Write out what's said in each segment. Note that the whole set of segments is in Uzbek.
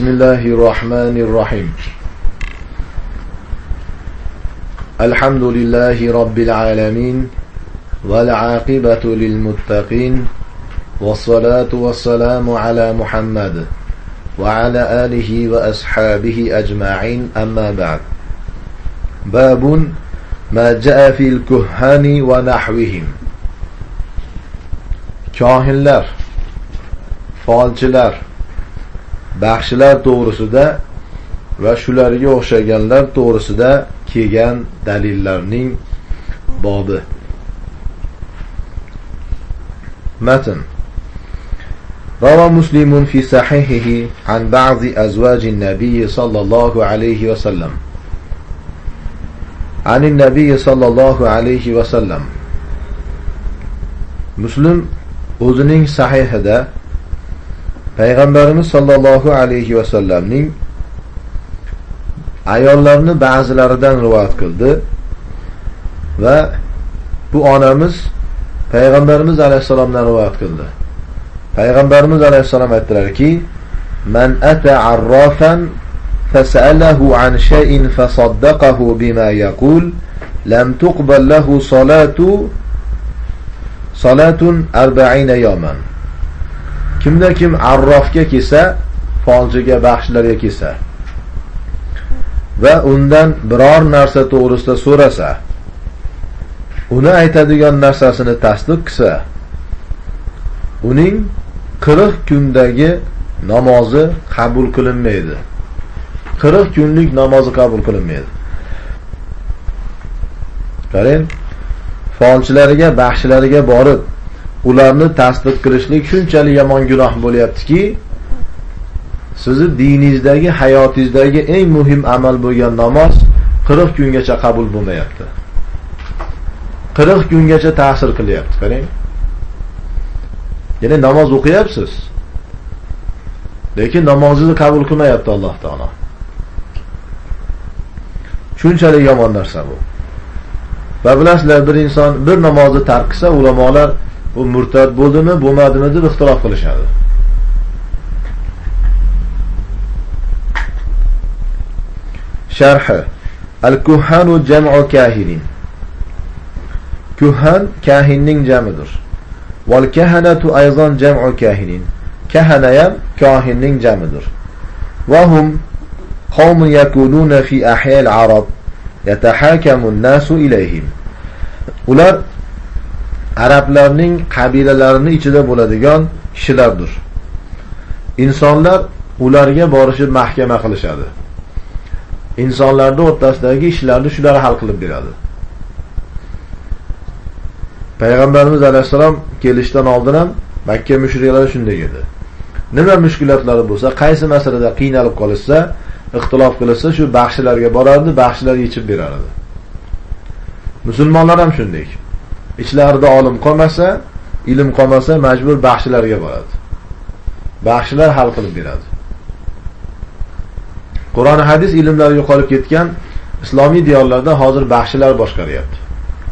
Bismillahirrahmanirrahim. Elhamdülillahi Rabbil alemin. Vel aqibatu lil muttaqin. Vessalatu vesselamu ala Muhammed ve ala alihi ve ashabihi ecma'in, amma ba'd. Babun ma ca'a fil kuhani ve nahvihim. Kahinlar, falchilar, baxshilar to'g'risida va shularga o'xshaganlar to'g'risida kelgan dalillarning bobi. Matn. روى مسلم في صحيحه عن بعض أزواج النبي صلى الله عليه وسلم عن النبي صلى الله عليه وسلم. Müslim o'zining sahihida Payg'ambarimiz sollallohu alayhi va sallamning ayollarni ba'zilaridan rivoyat qildi va bu onamiz Payg'ambarimiz alayhisalomdan rivoyat qildi. Payg'ambarimiz alayhisalom aytdilarki: "Man ata arrafan fas'alahu an shay'in fasaddaqahu bima yaqul lam tuqbal lahu salatun 40 yawman." Kimda kim arrofga kelsa, falchiga, baxshilarga kelsa va undan biror narsa to'g'risida so'rasa, uni aytadigan narsasini tasdiq qilsa, uning 40 kundagi namozi qabul qilinmaydi. 40 kunlik namozi qabul qilinmaydi. Qarang, falchilariga, baxshilariga borib ularni tasdiq qilishlik shunchalik yomon gunoh bo'lyaptiki, sizni diningizdagi, hayotingizdagi eng muhim amal bo'lgan namoz 40 kungacha qabul bo'lmayapti. 40 kungacha ta'sir qilyapti. Qarang. Ya'ni namoz o'qiyapsiz, lekin namozingizni qabul qilmayapti Alloh taolo. Shunchalik yomon narsa bu. Va bilasizlar, bir inson bir namozni tark qilsa, ulamolar u murtad bo'ldimi, bo'lmadimi deb ixtilof qilishadi. Sharh. Al-kuhanu jam'u kahinin. Kuhan kahinning jamidir. Wal kahanatu ayzan jam'u kahinin. Kahanayam kahinning jamidir. Wa hum qawmun yakununa fi ahya'il arab yatahakamu an-nasu ilayhim. Ular arablarning qabilalarining ichida bo'ladigan kishilardir. Insonlar ularga borishib mahkama qilishadi. Insonlarning o'rtasidagi ishlarni shular hal qilib beradi. Payg'ambarimiz alayhisalom kelishdan oldin ham Makka mushriklari shunday edi. Nima mushkulotlari bo'lsa, qaysi masalada qiynalib qolsa, ixtilof qilsa, shu baxshilarga borardi, baxshilar yechib berardi. Musulmonlar ham shunday. İchlarida olim qolmasa, ilm qolmasa, majbur baxshilarga boradi. Baxshilar hal qilib beradi. Qur'on hadis ilmlari yo'qolib ketgan islomiy diyorlarda hozir baxshilar boshqaryapti.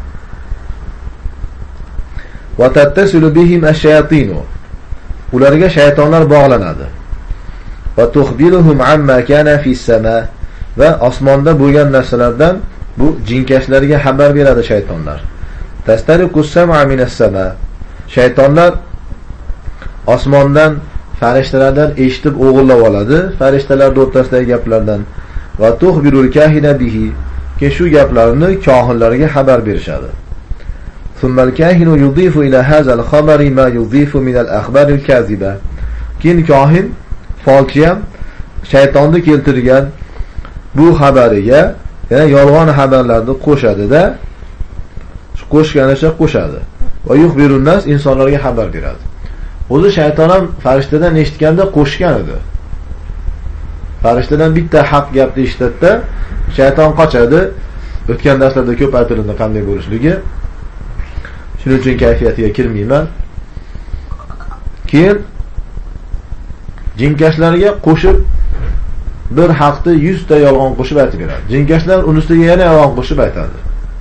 Va tattasilu bihim ash-shayatin. Ularga shaytonlar bog'lanadi. Va tukhbiruhum amma kana fis-sama. Va osmonda bo'lgan narsalardan bu jinkashlarga xabar beradi shaytonlar. Tastariqus sam'a minas-sama. Shaytonlar osmondan farishtalardan eshitib o'g'irlab oladi, farishtalar o'rtasidagi gaplardan. Va tukhbirul kahina bihi. Ke shu gaplarni kohinlarga xabar berishadi. ثم الكاهن يضيف إلى هذا الخبر ما يضيف من الأخبار الكاذبة. Keyin kohin, falchi ham shaytonni keltirgan bu xabariga, ya'ni yolg'on xabarlarni qo'shadi-da, qo'shganicha qo'shadi. Va yuxbirun nas, insonlarga xabar beradi. O'zi shayton ham farishtadan eshitganda qo'shgan edi. Farishtadan bitta haq gapni eshitadi-da, shayton qochadi. O'tgan darslarda ko'p aytildi qanday bo'lishligi. Shuning uchun kayfiyatiga kirmayman. Keyin jinkashlarga qo'shib bir haqda 100 ta yolg'on qo'shib aytib beradi. Jinkashlar uni ustiga yana yolg'on qo'shib aytadi.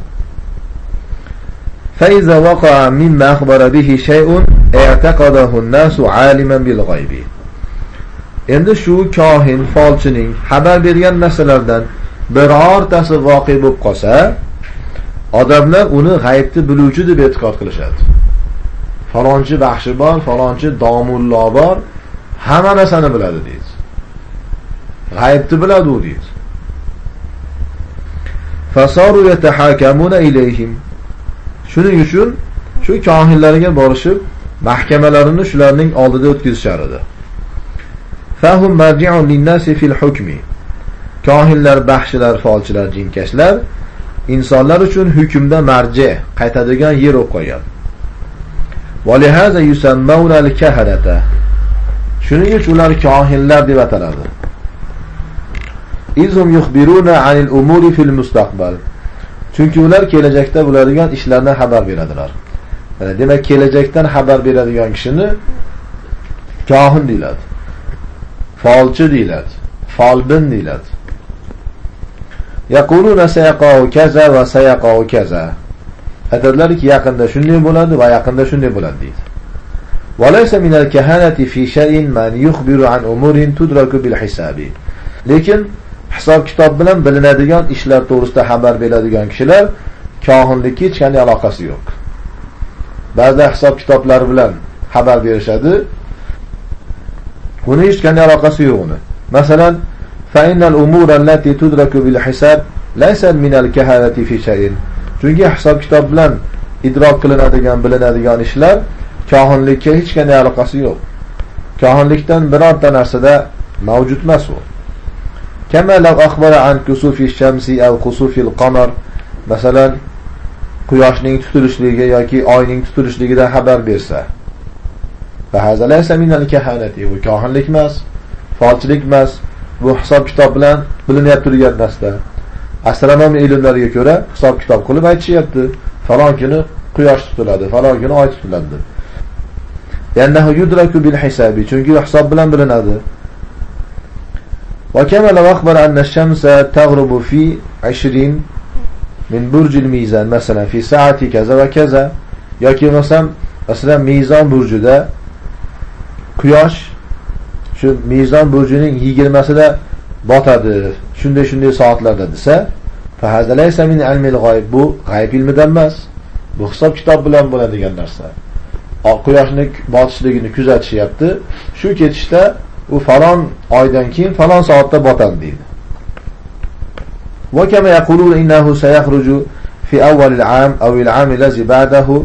فإذا وقع مما أخبر به شيء اعتقده الناس عالما بالغيب. Endi shu kohin, folchining xabar bergan narsalardan birortasi voqea bo'lib qolsa, odamlar uni g'aybni biluvchi deb e'tiqod qilishadi. Falonchi baxshi bor, falonchi domullo bor, hamma narsani biladi deydi. G'aybni biladi u deydi. Fasaru yatahakamuna ilayhim. Shuning uchun shu kohinlarga borishib, mahkamalarini shularning oldida o'tkazishar edi. Fahum marji'un lin-nasi fil hukmi. Kohinlar, baxshilar, folchilar, jinkashlar insonlar uchun hukmda marji, qaytadigan yer bo'lib qolgan. Va lihaza yusammawna al-kahanata. Shuning uchun ular kohinlar deb ataladi. Izhum yukhbiruna 'anil umuri fil mustaqbal. Chunki ular kelajakda bo'ladigan ishlardan xabar beradilar. Demak, kelajakdan xabar beradigan kishini kohin deyiladi. Folchi deyiladi. Folbin deyiladi. Yaquluna sayaqau kaza va sayaqau kaza. Aytadilarki, yaqinda shunday bo'ladi va yaqinda shunday bo'ladi deydi. Va laysa min al-kahanati fi shay'in man yukhbiru an umurin tudraku bil hisabi. Lekin hisob kitob bilan bilinadigan ishlar to'g'risida xabar beradigan kishilar kohinlikka hech qanday aloqasi yo'q. Ba'zi hisob kitoblar bilan xabar berishadi. Buni hech qanday aloqasi yo'q uni. Masalan, fa innal umura allati tudraku bil hisab laysa min al-kahanati fi shay'in. Chunki hisob kitob bilan idrok qilinadigan, bilinadigan ishlar kohinlikka hech qanday aloqasi yo'q. Kohinlikdan birorta narsada mavjud emas u. Kama law akhbara an kusufi ash-shamsi aw kusufi al-qamar, masalan, quyoshning tutilishligiga yoki oyning tutilishligidan xabar bersa, fa haza laysa min al-kahanati, bu kohinlik emas, folchilik emas, bu hisob kitob bilan bilinib turgan narsa. Astronomiya ilmlariga ko'ra hisob kitob qilib aytishyapti, falon kuni quyosh tutiladi, falon kuni oy tutiladi deb. Yannahu yudraku bil hisabi, chunki hisob bilan bilinadi. Wa kama law akhbara anna ash-shamsa taghrubu fi 20 min burj al-mizan, masalan fi sa'ati kaza va kaza, yoki masalan mizon burjida quyosh shu mizon burjining 20sida botadi, shunday soatlarda desa, fa hada laysa min ilmi al-g'ayb, bu g'ayb ilmidan emas, bu hisob kitob bilan bo'ladigan narsa. Quyoshning botishligini kuzatishyapti, shu ketishda u falon oydan keyin falon soatda botadi deydi. Va kama yaquluna innahu sayakhruju fi awwal al-'am aw al-'am allazi ba'dahu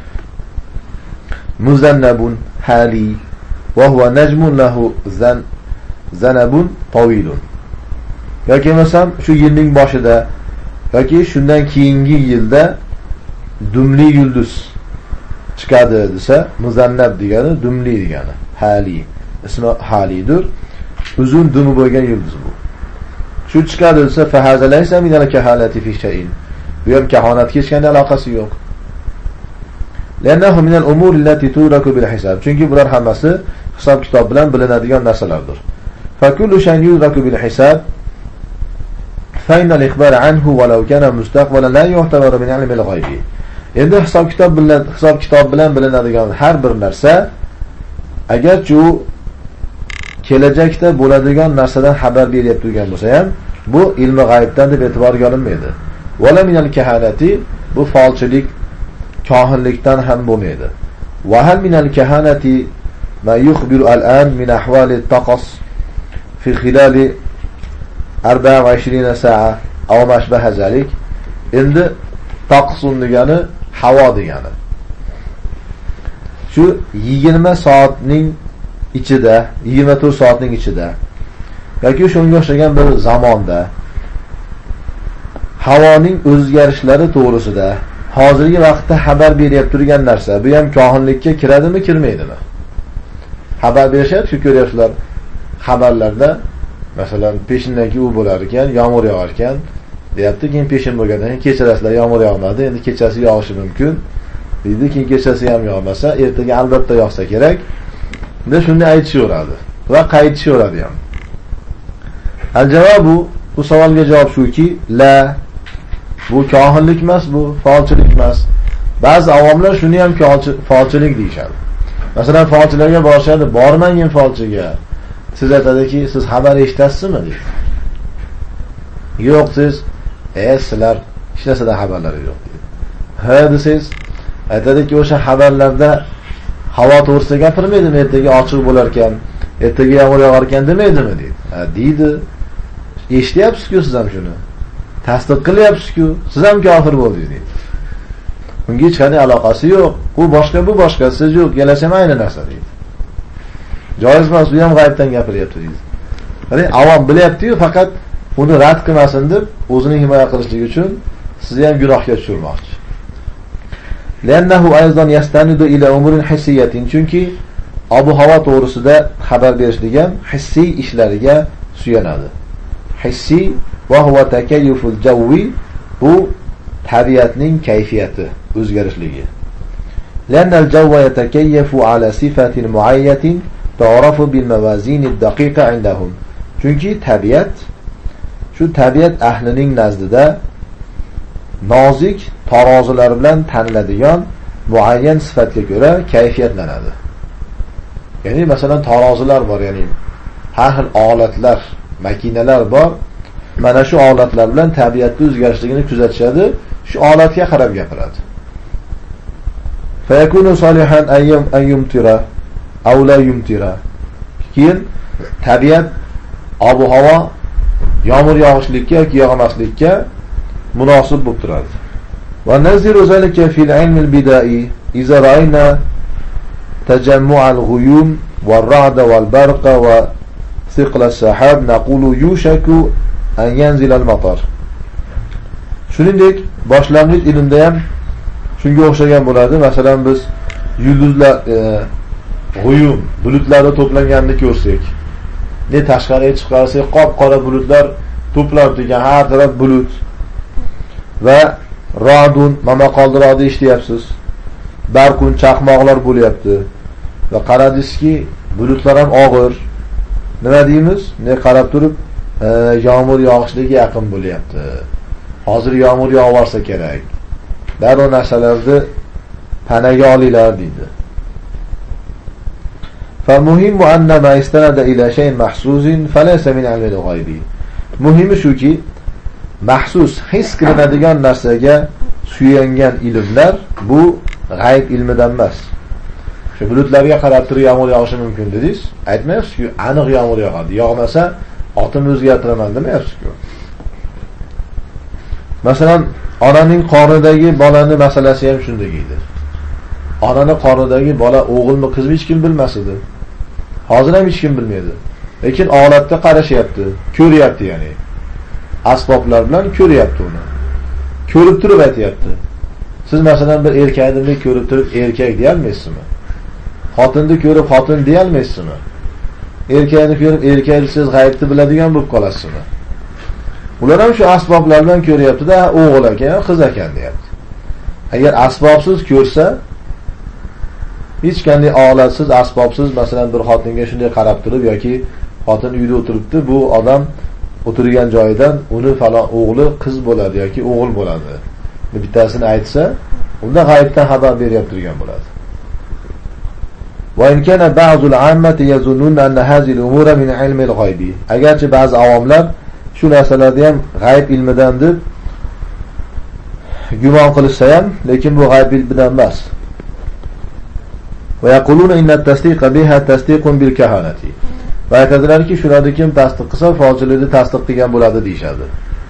muzannabun hali wa huwa najmun lahu zanabun tawilun. Yoki masalan shu yilning boshida yoki shundan keyingi yilda dumli yulduz chiqadi desa, muzannab degani dumli degani, hali ismi halidir, uzun dumi bo'lgan yulduz bu. Shu chiqadi desa, fa haza laysa min al-kahanati fi shay'in, bu ham kahonatga hech qanday aloqasi yo'q. Lannahu min al-umur allati tudraku bil hisab, chunki bular hammasi hisob kitob bilan bilinadigan narsalardir. Fa kullu shay'in yudraku bil hisab fa inna al-ikhbar anhu walau kana mustaqbalan la yu'tabaru min ilmi al-g'ayb. Endi hisob kitob bilan bilinadigan har bir narsa, agarchi u kelajakda bo'ladigan narsadan xabar berib turgan bo'lsa ham, bu ilmi g'aybdan deb e'tiborga olinmaydi. Wala min al-kahanati, bu folchilik, kohinlikdan ham bo'lmaydi. Wa hal min al-kahanati ma yukhbiru al-an min ahwali at-taqas fi khilal 24 sa'a aw ma shbaha zalik. Endi taqsun degani havo degani. Shu 20 soatning ichida, 24 soatning ichida yoki shunga o'xshagan bir zamonda havoning o'zgarishlari to'g'risida hozirgi vaqtda xabar berib turgan narsa, bu ham kohinlikka kiradimi, kirmaydimi? Xabar berishyapti, ko'ryapsizlar xabarlarda, masalan, peshindan keyin u bo'lar ekan, yomg'ir yog'ar ekan, deyapti, keyin peshin bo'lgandan keyin kechirasizlar yomg'ir yog'madi, endi kechasi yog'ishi mumkin. Deydi, keyin kechasi ham yog'masa, ertaga albatta yog'sa kerak. Bunda shunday aytishaveradi va qaytishaveradi ham. Al-javob, bu savolga javob shuki, la, bu kohinlik emas, bu folchilik emas. Ba'zi avomlar shuni ham folchilik deyishadi. Masalan, folchilarga borishadi, bormangin folchiga. siz aytadiki, siz xabar eshitasizmi deydi. Yo'q, siz sizlar hech narsadan xabarlari yo'q deydi. Ha desangiz, aytadiki, o'sha xabarlarda havo to'g'risida gapirmaydimi, ertaga ochiq bo'lar ekan, ertaga yomg'ir yog'ar ekan demaydimi deydi. Ha deydi. Eshityapsiz-ku siz ham shuni. Tasdiq qilyapsiz-ku, siz ham kofir bo'ldingiz deydi. Bunga hech qanday aloqasi yo'q. U boshqa, bu boshqa, siz yo'q, kelasi ham ayni narsa deydi. Joiz emas, u ham g'aybdan gapiryapti deydi. Qarang, avom bilyapti-yu, faqat uni rad qilmasin deb o'zini himoya qilishlik uchun sizni ham gunohga tushirmoqchi. Lannahu ayzan yastanidu ila umurin hissiyatin, chunki ob-havo to'g'risida xabar berishlik ham hissiy ishlariga suyanadi. Hissiy va huwa takayyuful jawi, bu tabiatning kayfiyati, o'zgarishligi. Lannal jawwa yatakayyafu ala sifatin muayyatin tu'rafu bil mawazin ad-daqiqa indahum. Chunki tabiat shu tabiat ahlining nazdida nozik tarozilar bilan taniladigan muayyan sifatga ko'ra kayfiyatlanadi. Ya'ni masalan tarozilar bor, ya'ni har xil olatlar, makinalar bor. Mana shu olatlar bilan tabiatni o'zgarishligini kuzatishadi, shu olatga qarab gapiradi. Fayakunu solihan ayyumtira aw la yumtira. Keyin tabiat ob-havo yomg'ir yog'ishlikka yoki yog'maslikka munosib bo'lib turadi. Va naziru zalika fil ilm al-bida'i idza ra'ayna tajammu' al-ghuyum wal-ra'd wal-barq wa thiql as-sahab naqulu yushaku an yanzil al-matar. Shuningdek, boshlang'ich ilmda ham shunga o'xshagan bo'ladi. Masalan, biz yulduzlar g'uyum bulutlarda to'planganini ko'rsak, ne tashqariga chiqarsak qop-qora bulutlar to'plab turgan, har taraf bulut va radun momaqoldiroqni eshityapsiz. Barqun chaqmoqlar bo'lyapti va qaradingizki, bulutlar ham og'ir. Nima deymiz? Ne qarab turib, yomg'ir yog'ishligi yaqin bo'lyapti. Hozir yomg'ir yog'arsa kerak. Darrov narsalarni panaga olinglar deydi. فالمهم أن ما استند إلى شيء محسوس فليس من علم الغيب. Muhimi shuki, mahsus his qilinadigan narsaga suyangan ilmlar bu g'ayb ilmidan emas. Shu bulutlarga qarab turib yomg'ir yog'ishi mumkin dedingiz, aytmaysiz-ku, aniq yomg'ir yog'adi. Yog'masa otimni o'zgartiraman demayapsiz-ku. Masalan, onaning qornidagi bolani masalasi ham shunday edi. Onaning qornidagi bola o'g'ilmi, qizmi hech kim bilmas edi. Hozir ham hech kim bilmaydi. Lekin olatda qarashyapti, ko'ryapti, ya'ni asboblar bilan ko'ryapti uni. Ko'rib turib aytayapti. Siz masalan bir erkakni ko'rib turib erkak deya olmaysizmi? Xotinni ko'rib xotin deya olmaysizmi? Erkakni ko'rib erkak siz g'aybni biladigan bo'lib qolasizmi? Ular ham shu asboblar bilan ko'ryapti-da, o'g'il ekan, qiz ekan deyapti. Agar asbobsiz ko'rsa, hech qanday olatsiz, asbobsiz masalan bir xotinga shunday qarab turib yoki xotin uyda o'tiribdi, bu odam o'tirgan joyidan uni falon o'g'li qiz bo'ladi yoki o'g'il bo'ladi. Bittasini aytsa, unda g'aybdan xabar beryapti turgan bo'ladi. Va in kana ba'zul ammati yazunnuna anna hadhihi al-umura min ilmi al-ghaybi. Agarchi ba'zi avomlar shu narsalarni ham g'ayb ilmidan deb gumon qilishsa ham, lekin bu g'ayb ilmidan emas. Va yaquluna inna at-tasdiqa biha tasdiqun bil kahanati. Va aytadilarki, shularni kim tasdiq qilsa, fojirlikni tasdiq qilgan bo'ladi deyshadi.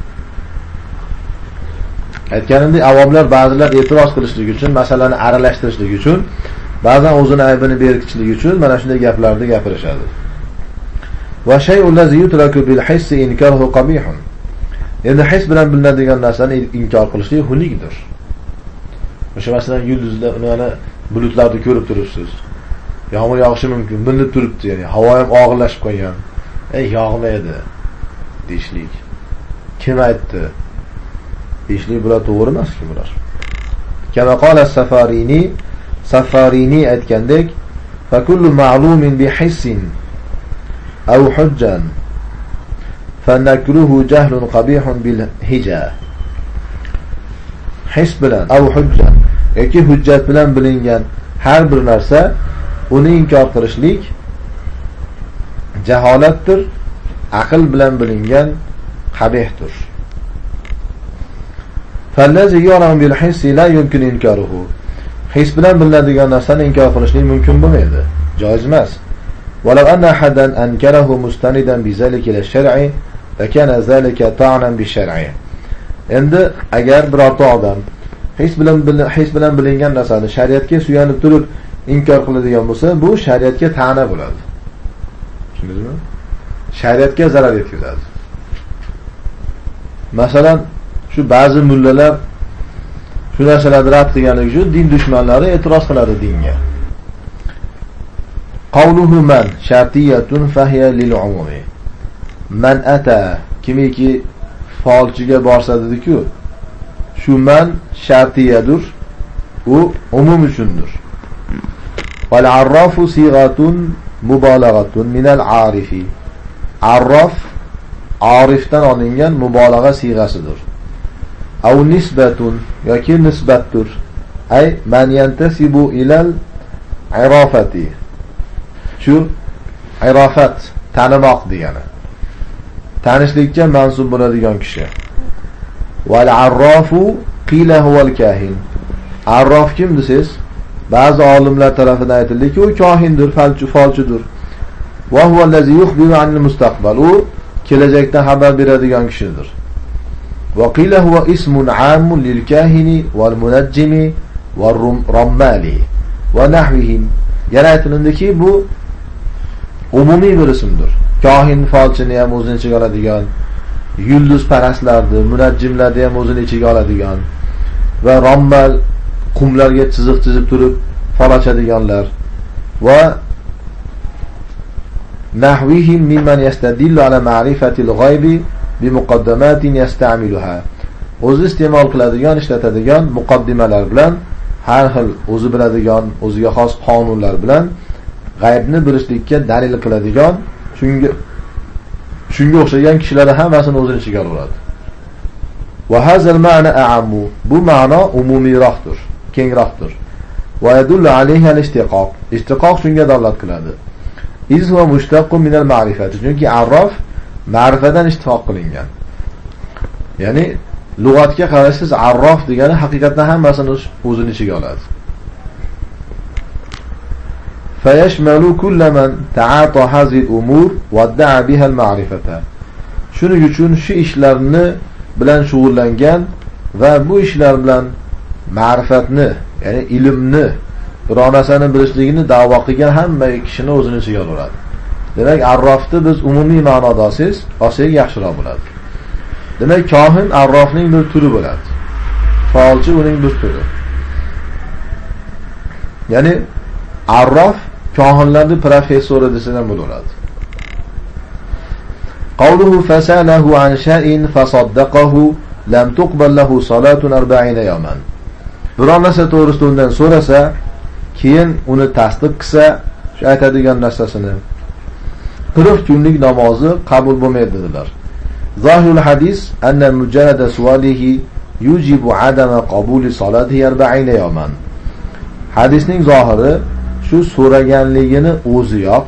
Aytganimdek, avomlar ba'zilar e'tiroz qilishlik uchun, masalani aralashtirishlik uchun, ba'zan o'zini aybini berkichlik uchun mana shunday gaplarni gapirishadi. Va shay'un allazi yutraku bil hissi inkaruhu qabihun. Endi his bilan bilinadigan narsani inkor qilishlik xunukdir. O'sha masalan yulduzlar, uni bulutlarni ko'rib turibsiz. Yomg'ir yog'ishi mumkin, bilinib turibdi, ya'ni havo ham og'irlashib qolgan. Yog'maydi deyishlik. Kim aytdi? Deyishlik bular to'g'ri emas-ku bular. Kama qala Safarini aytgandek, fa kullu ma'lumin bi hissin aw hujjan fa nakruhu jahlun qabihun bil hija. His bilan aw hujjan yoki hujjat bilan bilingan har bir narsa uni inkor qilishlik jaholatdir, aql bilan bilingan qabihdir. Fallazi yaram bil hissi la yumkin inkaruhu. His bilan bilinadigan narsani inkor qilishning mumkin bo'lmaydi, joiz emas. Walau anna ahadan ankarahu mustanidan bi zalika ila shar'i fa kana zalika ta'nan bi shar'i. Endi agar birorta odam his bilan bilingan narsani shariatga suyanib turib inkor qiladigan bo'lsa, bu shariatga ta'na bo'ladi. Tushundingizmi? Shariatga zarar yetkazadi. Masalan, shu ba'zi mullalar shu narsalarni rad qilganligi uchun din dushmanlari e'tiroz qiladi dinga. Qawluhu man shartiyatun fahiya lil umumi. Man ata kimiki folchiga borsa dedi-ku, shu man shartiyadur, u umum uchundir. Wal arrafu sighatun mubalaghatun min al arifi. Arraf arifdan olingan mubolag'a siyg'asidir. Aw nisbatun yoki nisbatdir. Ay man yantasibu ilal irafati. Shu irafat tanimoq degani. Tanishlikka mansub bo'ladigan kishi. Wal arrafu qila huval kahin. Arraf kim desiz? Ba'zi olimlar tomonidan aytildiki, u kohindir, falchidir. Va huwa allazi yukhbiru anil mustaqbal. U kelajakdan xabar beradigan kishidir. Va qila huwa ismun 'amun lil kahini wal munajjimi wal rammali va nahvihim. Yana aytilindiki, bu umumiy bir ismdir. Kohin falchini ham o'zini ichiga oladigan, yulduz parastlarni, munajjimlarni ham o'zini ichiga oladigan va rammal qumlarga chiziq chizib turib fol ochadiganlar va nahvihim mimman yastadillu ala ma'rifatil g'aybi bi muqaddamatin yasta'miluha. O'zi iste'mol qiladigan, ishlatadigan muqaddimalar bilan, har xil o'zi biladigan, o'ziga xos qonunlar bilan g'aybni bilishlikka dalil qiladigan, shunga o'xshagan kishilar hammasini o'zini ichiga oladi. Va hazal ma'na a'ammu. Bu ma'no umumiyroqdir, kengroqdir. Va yadullu alayhi al-istiqoq. Istiqoq shunga dalolat qiladi. Iz va mushtaqun min al-ma'rifati. Chunki arraf ma'rifadan ishtiqoq qilingan. Ya'ni lug'atga qarashsiz arraf degani haqiqatan hammasini o'zini ichiga oladi. Fayashmalu kullaman ta'ata hazi al-umur wa da'a biha al-ma'rifata. Shuning uchun shu ishlarni bilan shug'ullangan va bu ishlar bilan ma'rifatni, ya'ni ilmni, biror narsani bilishligini da'vo qilgan hamma kishini o'zini ichiga oladi. Demak, arrofni biz umumiy ma'noda olsak yaxshiroq bo'ladi. Demak, kohin arrofning bir turi bo'ladi. Falchi uning bir turi. Ya'ni arrof kohinlarning professori desa ham bo'ladi. Qawluhu fasalahu an shay'in fasaddaqahu lam tuqbal lahu salatun 40 yawman. Biror narsa to'g'risida undan so'rasa, keyin uni tasdiq qilsa, shu aytadigan narsasini 40 kunlik namozi qabul bo'lmaydi dedilar. Zohirul hadis anna mujarrada sualihi yujibu adama qabuli salatihi 40 yawman. Hadisning zohiri shu so'raganligini o'ziyoq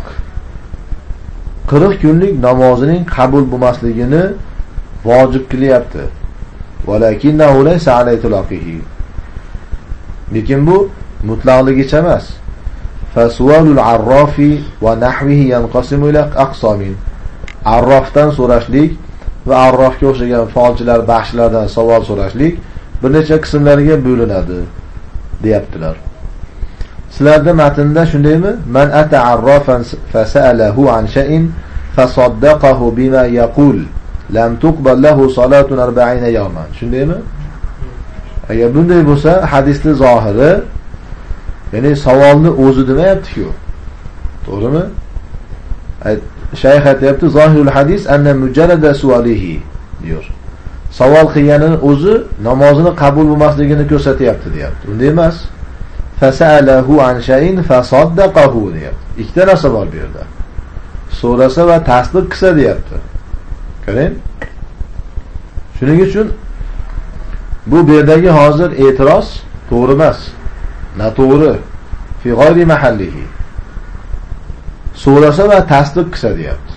40 kunlik namozining qabul bo'lmasligini vojib qilyapti. Walakinnahu laysa alayhi talaqihi. Lekin bu mutlaqligicha emas. Fasualul arrafi va nahvihi yanqasimu ila aqsamin. Arrafdan so'rashlik va arrafga o'xshagan falchilar, baxshlardan savol so'rashlik bir necha qismlarga bo'linadi, deyaptilar. Sizlarda matnda shundaymi? Man ata arrafan fasalahu an shay'in fasaddaqahu bima yaqul lam tuqbal lahu salatun 40 yawman. Shundaymi? Agar bunday bo'lsa, hadisning zohiri, ya'ni savolni o'zi demayapti-ku. To'g'rimi? Shayx aytayapti, zohirul hadis anna mujarrada sualihi diyor. Savol qilganini o'zi namozini qabul bo'lmasligini ko'rsatyapti, deyapti. Unday emas. Fasalahu an shay'in fasaddaqahu deyapti. Ikkita narsa bor bu yerda. So'rasa va tasdiq qilsa deyapti. Qarang. Shuning uchun bu yerdagi hozir e'tiroz to'g'ri emas. Noto'g'ri. Fi g'ayri mahallihi. So'rasa va tasdiq qilsa deyapti.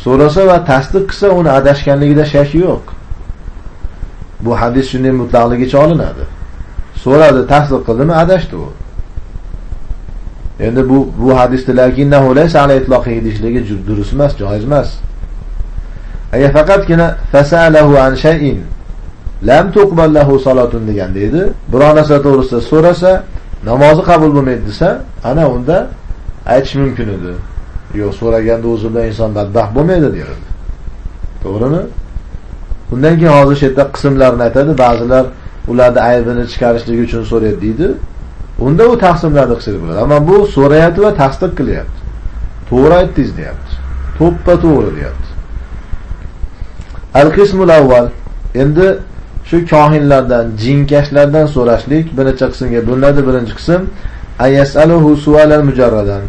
so'rasa va tasdiq qilsa, uni adashganligida shak yo'q. Bu hadis shunday mutlaqligicha olinadi. So'radi, tasdiq qildimi, adashdi u. Endi bu hadisda lakinnahu laysa ala itloqihi deyishligi durust emas, joiz emas. Agar faqatgina fasalahu an shay'in lam tuqbal lahu salatun deganda edi, biror narsa to'g'risida so'rasa, namozi qabul bo'lmaydi desa, ana unda aytish mumkin edi. Yo'q, so'raganda o'zi bilan inson badbaxt bo'lmaydi derdi. To'g'rimi? Undan keyin hozir shu yerda qismlarni aytadi, ba'zilar ularni aybini chiqarishlik uchun so'raydi deydi. Unda u taqsimlarni qilsa bo'ladi. Ammo bu so'rayapti va tasdiq qilyapti. To'g'ri aytdingiz deyapti. To'ppa to'g'ri deyapti. Al-qismul avval. Endi shu kohinlardan, jinkashlardan so'rashlik bir necha qismga bo'linadi. Birinchi qism ayasaluhu su'alan mujarradan.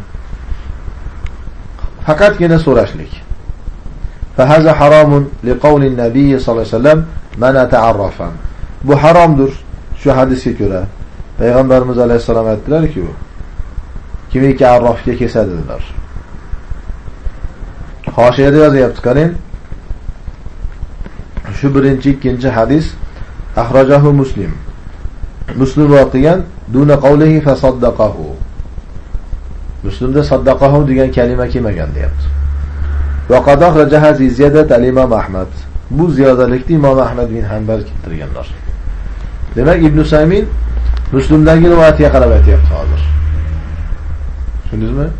Faqatgina so'rashlik. Fahaza haramun liqawli nabiy sallallohu alayhi vasallam man ta'arrafa. Bu haromdir shu hadisga ko'ra. Payg'ambarimiz alayhisalom aytdilar-ki, kimiki arrofga kelsa dedilar. Hoshiyada yozyapti, qarang. Shu birinchi, ikkinchi hadis akhrajahu Muslim. Muslim rivoyat qilgan duna qawlihi fa saddaqahu. Muslimda saddaqahu degan kalima kelmagan deyapti. Va qad akhrajaha ziyadat al-Imam Ahmad. Bu ziyodalikni Imom Ahmad bin Hanbal keltirganlar. Demak, Ibn Saymin Muslimdagi rivoyatga qarab aytyapti hozir. Tushundingizmi?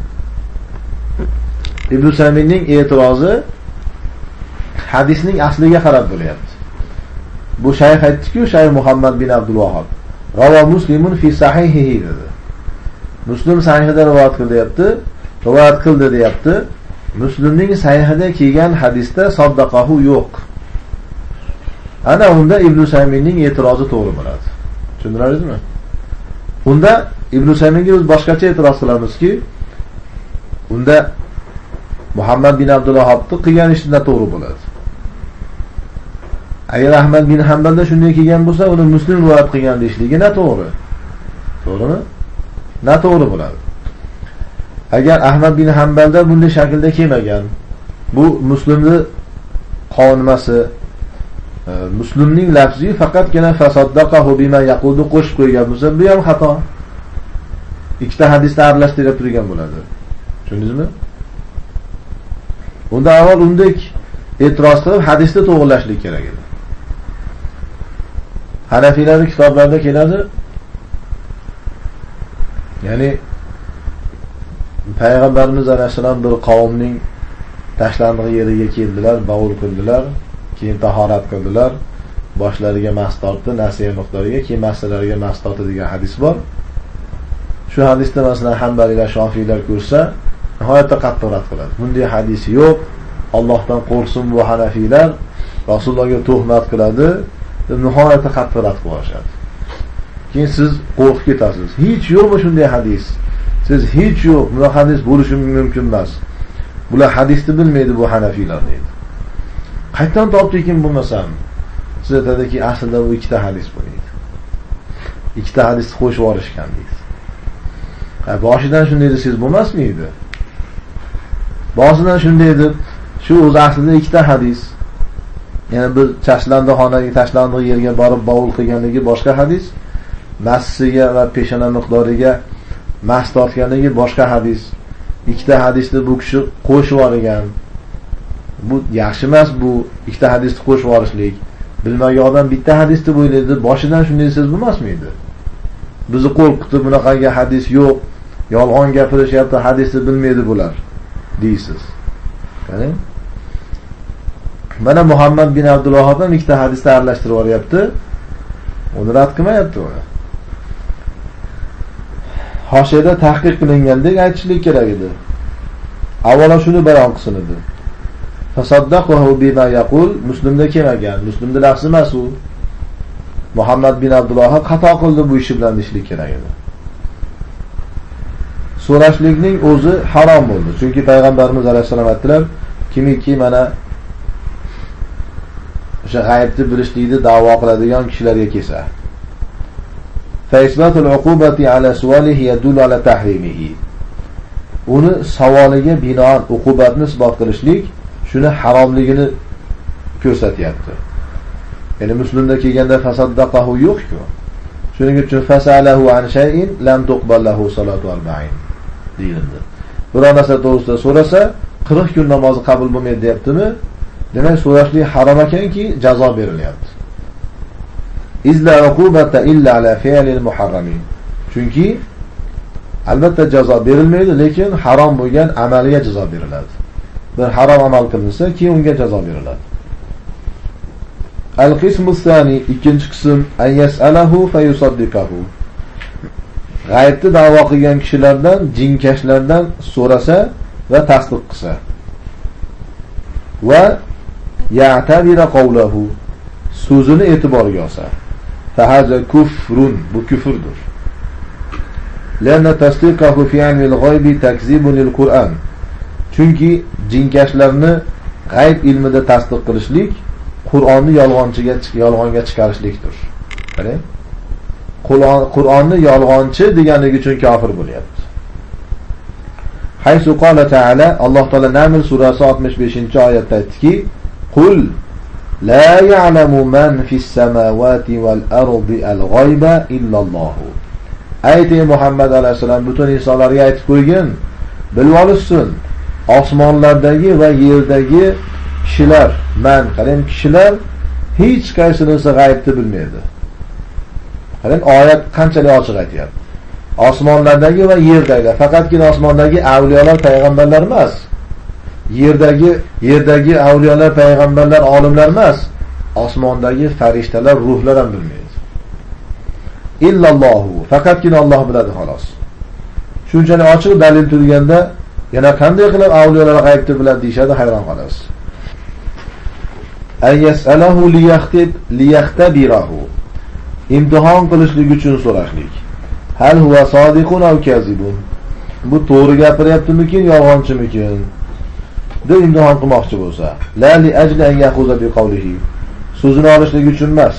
Ibn Sayminning e'tirozi hadisning asliga qarab bo'lyapti. Bu shayx aytdi-ku, Shayx Muhammad bin Abdul Vahhab. Rawa Muslimun fi sahihihi dedi. Muslim sahihida rivoyat qildi deyapti. Muslimning sahihida kelgan hadisda saddaqahu yo'q. Ana unda Ibn Sayminning e'tirozi to'g'ri bo'ladi. Tushundingizmi? Unda Ibn Sayminga biz boshqacha e'tiroz qilamizki, unda Muhammad bin Abdul Vahhabning qilgan ishidan to'g'ri bo'ladi. Agar Ahmad bin Hanbalda shunday kelgan bo'lsa, uni Muslim rivoyat qilgan deyishligi noto'g'ri. To'g'rimi? Noto'g'ri bo'ladi. Agar Ahmad bin Hanbalda bunday shaklda kelmagan, bu Muslimning qonunmasi, Muslimning lafzi faqatgina fasaddaqahu bima yaqulu qo'shib qo'ygan bo'lsa, bu ham xato. Ikkita hadisni aralashtirib turgan bo'ladi. Tushundingizmi? Unda avval undek e'tiroz qilib hadisni to'g'rilashlik kerak edi. Hanafiylarning kitoblarida keladi. Ya'ni Payg'ambarimiz alayhisalom bir qavmning tashlandiq yeriga keldilar, bavul qildilar, keyin tahorat qildilar, boshlariga mas tortdi, nasiya miqdoriga, keyin massalariga mas tortdi degan hadis bor. Shu hadisda masalan Hanbaliylar, Shofiylar ko'rsa, nihoyatda qattiq rad qiladi. Bunday hadis yo'q. Allohdan qo'rqsin bu Hanafiylar, Rasulullohga tuhmat qiladi, deb nihoyatda qattiq rad qilishadi. Keyin siz qo'rqib ketasiz. Hech yo'qmi shunday hadis? Siz hech yo'q, bu hadis bo'lishi mumkin emas. Bular hadisni bilmaydi bu Hanafiylar deydi. Qayerdan topdingiz bo'lmasam? Siz aytadiki, aslida bu ikkita hadis bo'ladi. Ikkita hadisni qo'shib yorishgan deydi. Boshidan shunday desiz bo'lmasmiydi? Boshidan shunday deb, shu o'zi aslida ikkita hadis. Ya'ni bir tashlandiq xonaga, tashlandiq yerga borib bavul qilganligi boshqa hadis, massiga va peshona miqdoriga mas tortganligi boshqa hadis. Ikkita hadisni bu kishi qo'shib olgan. Bu yaxshi emas, bu ikkita hadisni qo'shib olishlik. Bilmagan odam bitta hadisni bo'ylaydi, boshidan shunday desiz bo'lmasmiydi? Bizni qo'rqitib bunaqaga hadis yo'q, yolg'on gapirishyapti, hadisni bilmaydi bular deysiz. Qarang. Mana Muhammad bin Abdul Vahhab ham ikkita hadisni aralashtirib olyapti. Uni rad qilmayapti uni. Hoshiyada tahqiq qilingandek aytishlik kerak edi. Avvalo shuni bayon qilsin edi. Fasaddaqahu bima yaqul, Muslimda kelmagan. Muslimda lafzi emas u. Muhammad bin Abdul Vahhab xato qildi bu ishi bilan ishlik kerak edi. So'rashlikning o'zi harom bo'ldi. Chunki payg'ambarimiz alayhisalom aytdilar, kimiki mana o'sha g'aybni bilishlikni da'vo qiladigan kishilarga kelsa, fa isbatul uqubati ala su'alihi yadullu ala tahrimihi. Uni savoliga binoan uqubatni isbot qilishlik shuni haromligini ko'rsatyapti. Ya'ni Muslimda kelganda fasaddaqahu yo'q-ku. Shuning uchun fasalahu an shay'in lam tuqballahu salatu 40 deyildi. Biror narsa to'g'risida so'rasa 40 kun namozi qabul bo'lmaydi deyaptimi? Demak, so'rashlik harom ekanki, jazo berilyapti. Izla uqubata illa ala fi'lil muharramin. Chunki albatta jazo berilmaydi, lekin harom bo'lgan amaliga jazo beriladi. Bir harom amal qilinsa, keyin unga jazo beriladi. Al-qismu thani, ikkinchi qism, an yas'alahu fayusaddiqahu. G'aybni da'vo qilgan kishilardan, jinkashlardan so'rasa va tasdiq qilsa. Va ya'tabira qawlahu, so'zini e'tiborga olsa. Fahaza kufrun, bu kufrdir. Lana tasdiqahu fi ilmil g'aybi takzibun lil-Qur'an. Chunki jinkashlarni g'ayb ilmida tasdiq qilishlik Qur'onni yolg'onga chiqarishlikdir. Qarang. Qur'onni yolg'onchi deganligi uchun kofir bo'lyapti. Haysu qala ta'ala, Alloh taolo Naml surasi 65-oyatda aytdiki: "Qul la ya'lamu man fis samawati wal ardi al-g'ayba illa Alloh." Ayting Muhammad alayhisalom butun insonlarga aytib qo'ygin, bilib olishsin, osmonlardagi va yerdagi kishilar, qarang, kishilar hech qaysinisi g'aybni bilmaydi. Qarang, oyat qanchalik ochiq aytayapti. Osmonlardagi va yerdagi, faqatgina osmondagi avliyolar, payg'ambarlar emas. Yerdagi avliyolar, payg'ambarlar, olimlar emas. Osmondagi farishtalar, ruhlar ham bilmaydi. Illallohu, faqatgina Alloh biladi xolos. Shunchalik ochiq dalil turganda yana qanday qilib avliyolar g'aybni biladi deyshadi, hayron qolasiz. Ay yas'alahu liyahtabirahu. Imtihon qilishlik uchun so'rashlik. Hal huwa sodiqun aw kazibun. Bu to'g'ri gapiryaptimikin, yolg'onchimikin? deb imtihon qilmoqchi bo'lsa, la li ajli an yaquza bi qawlihi. So'zini olishlik uchun emas.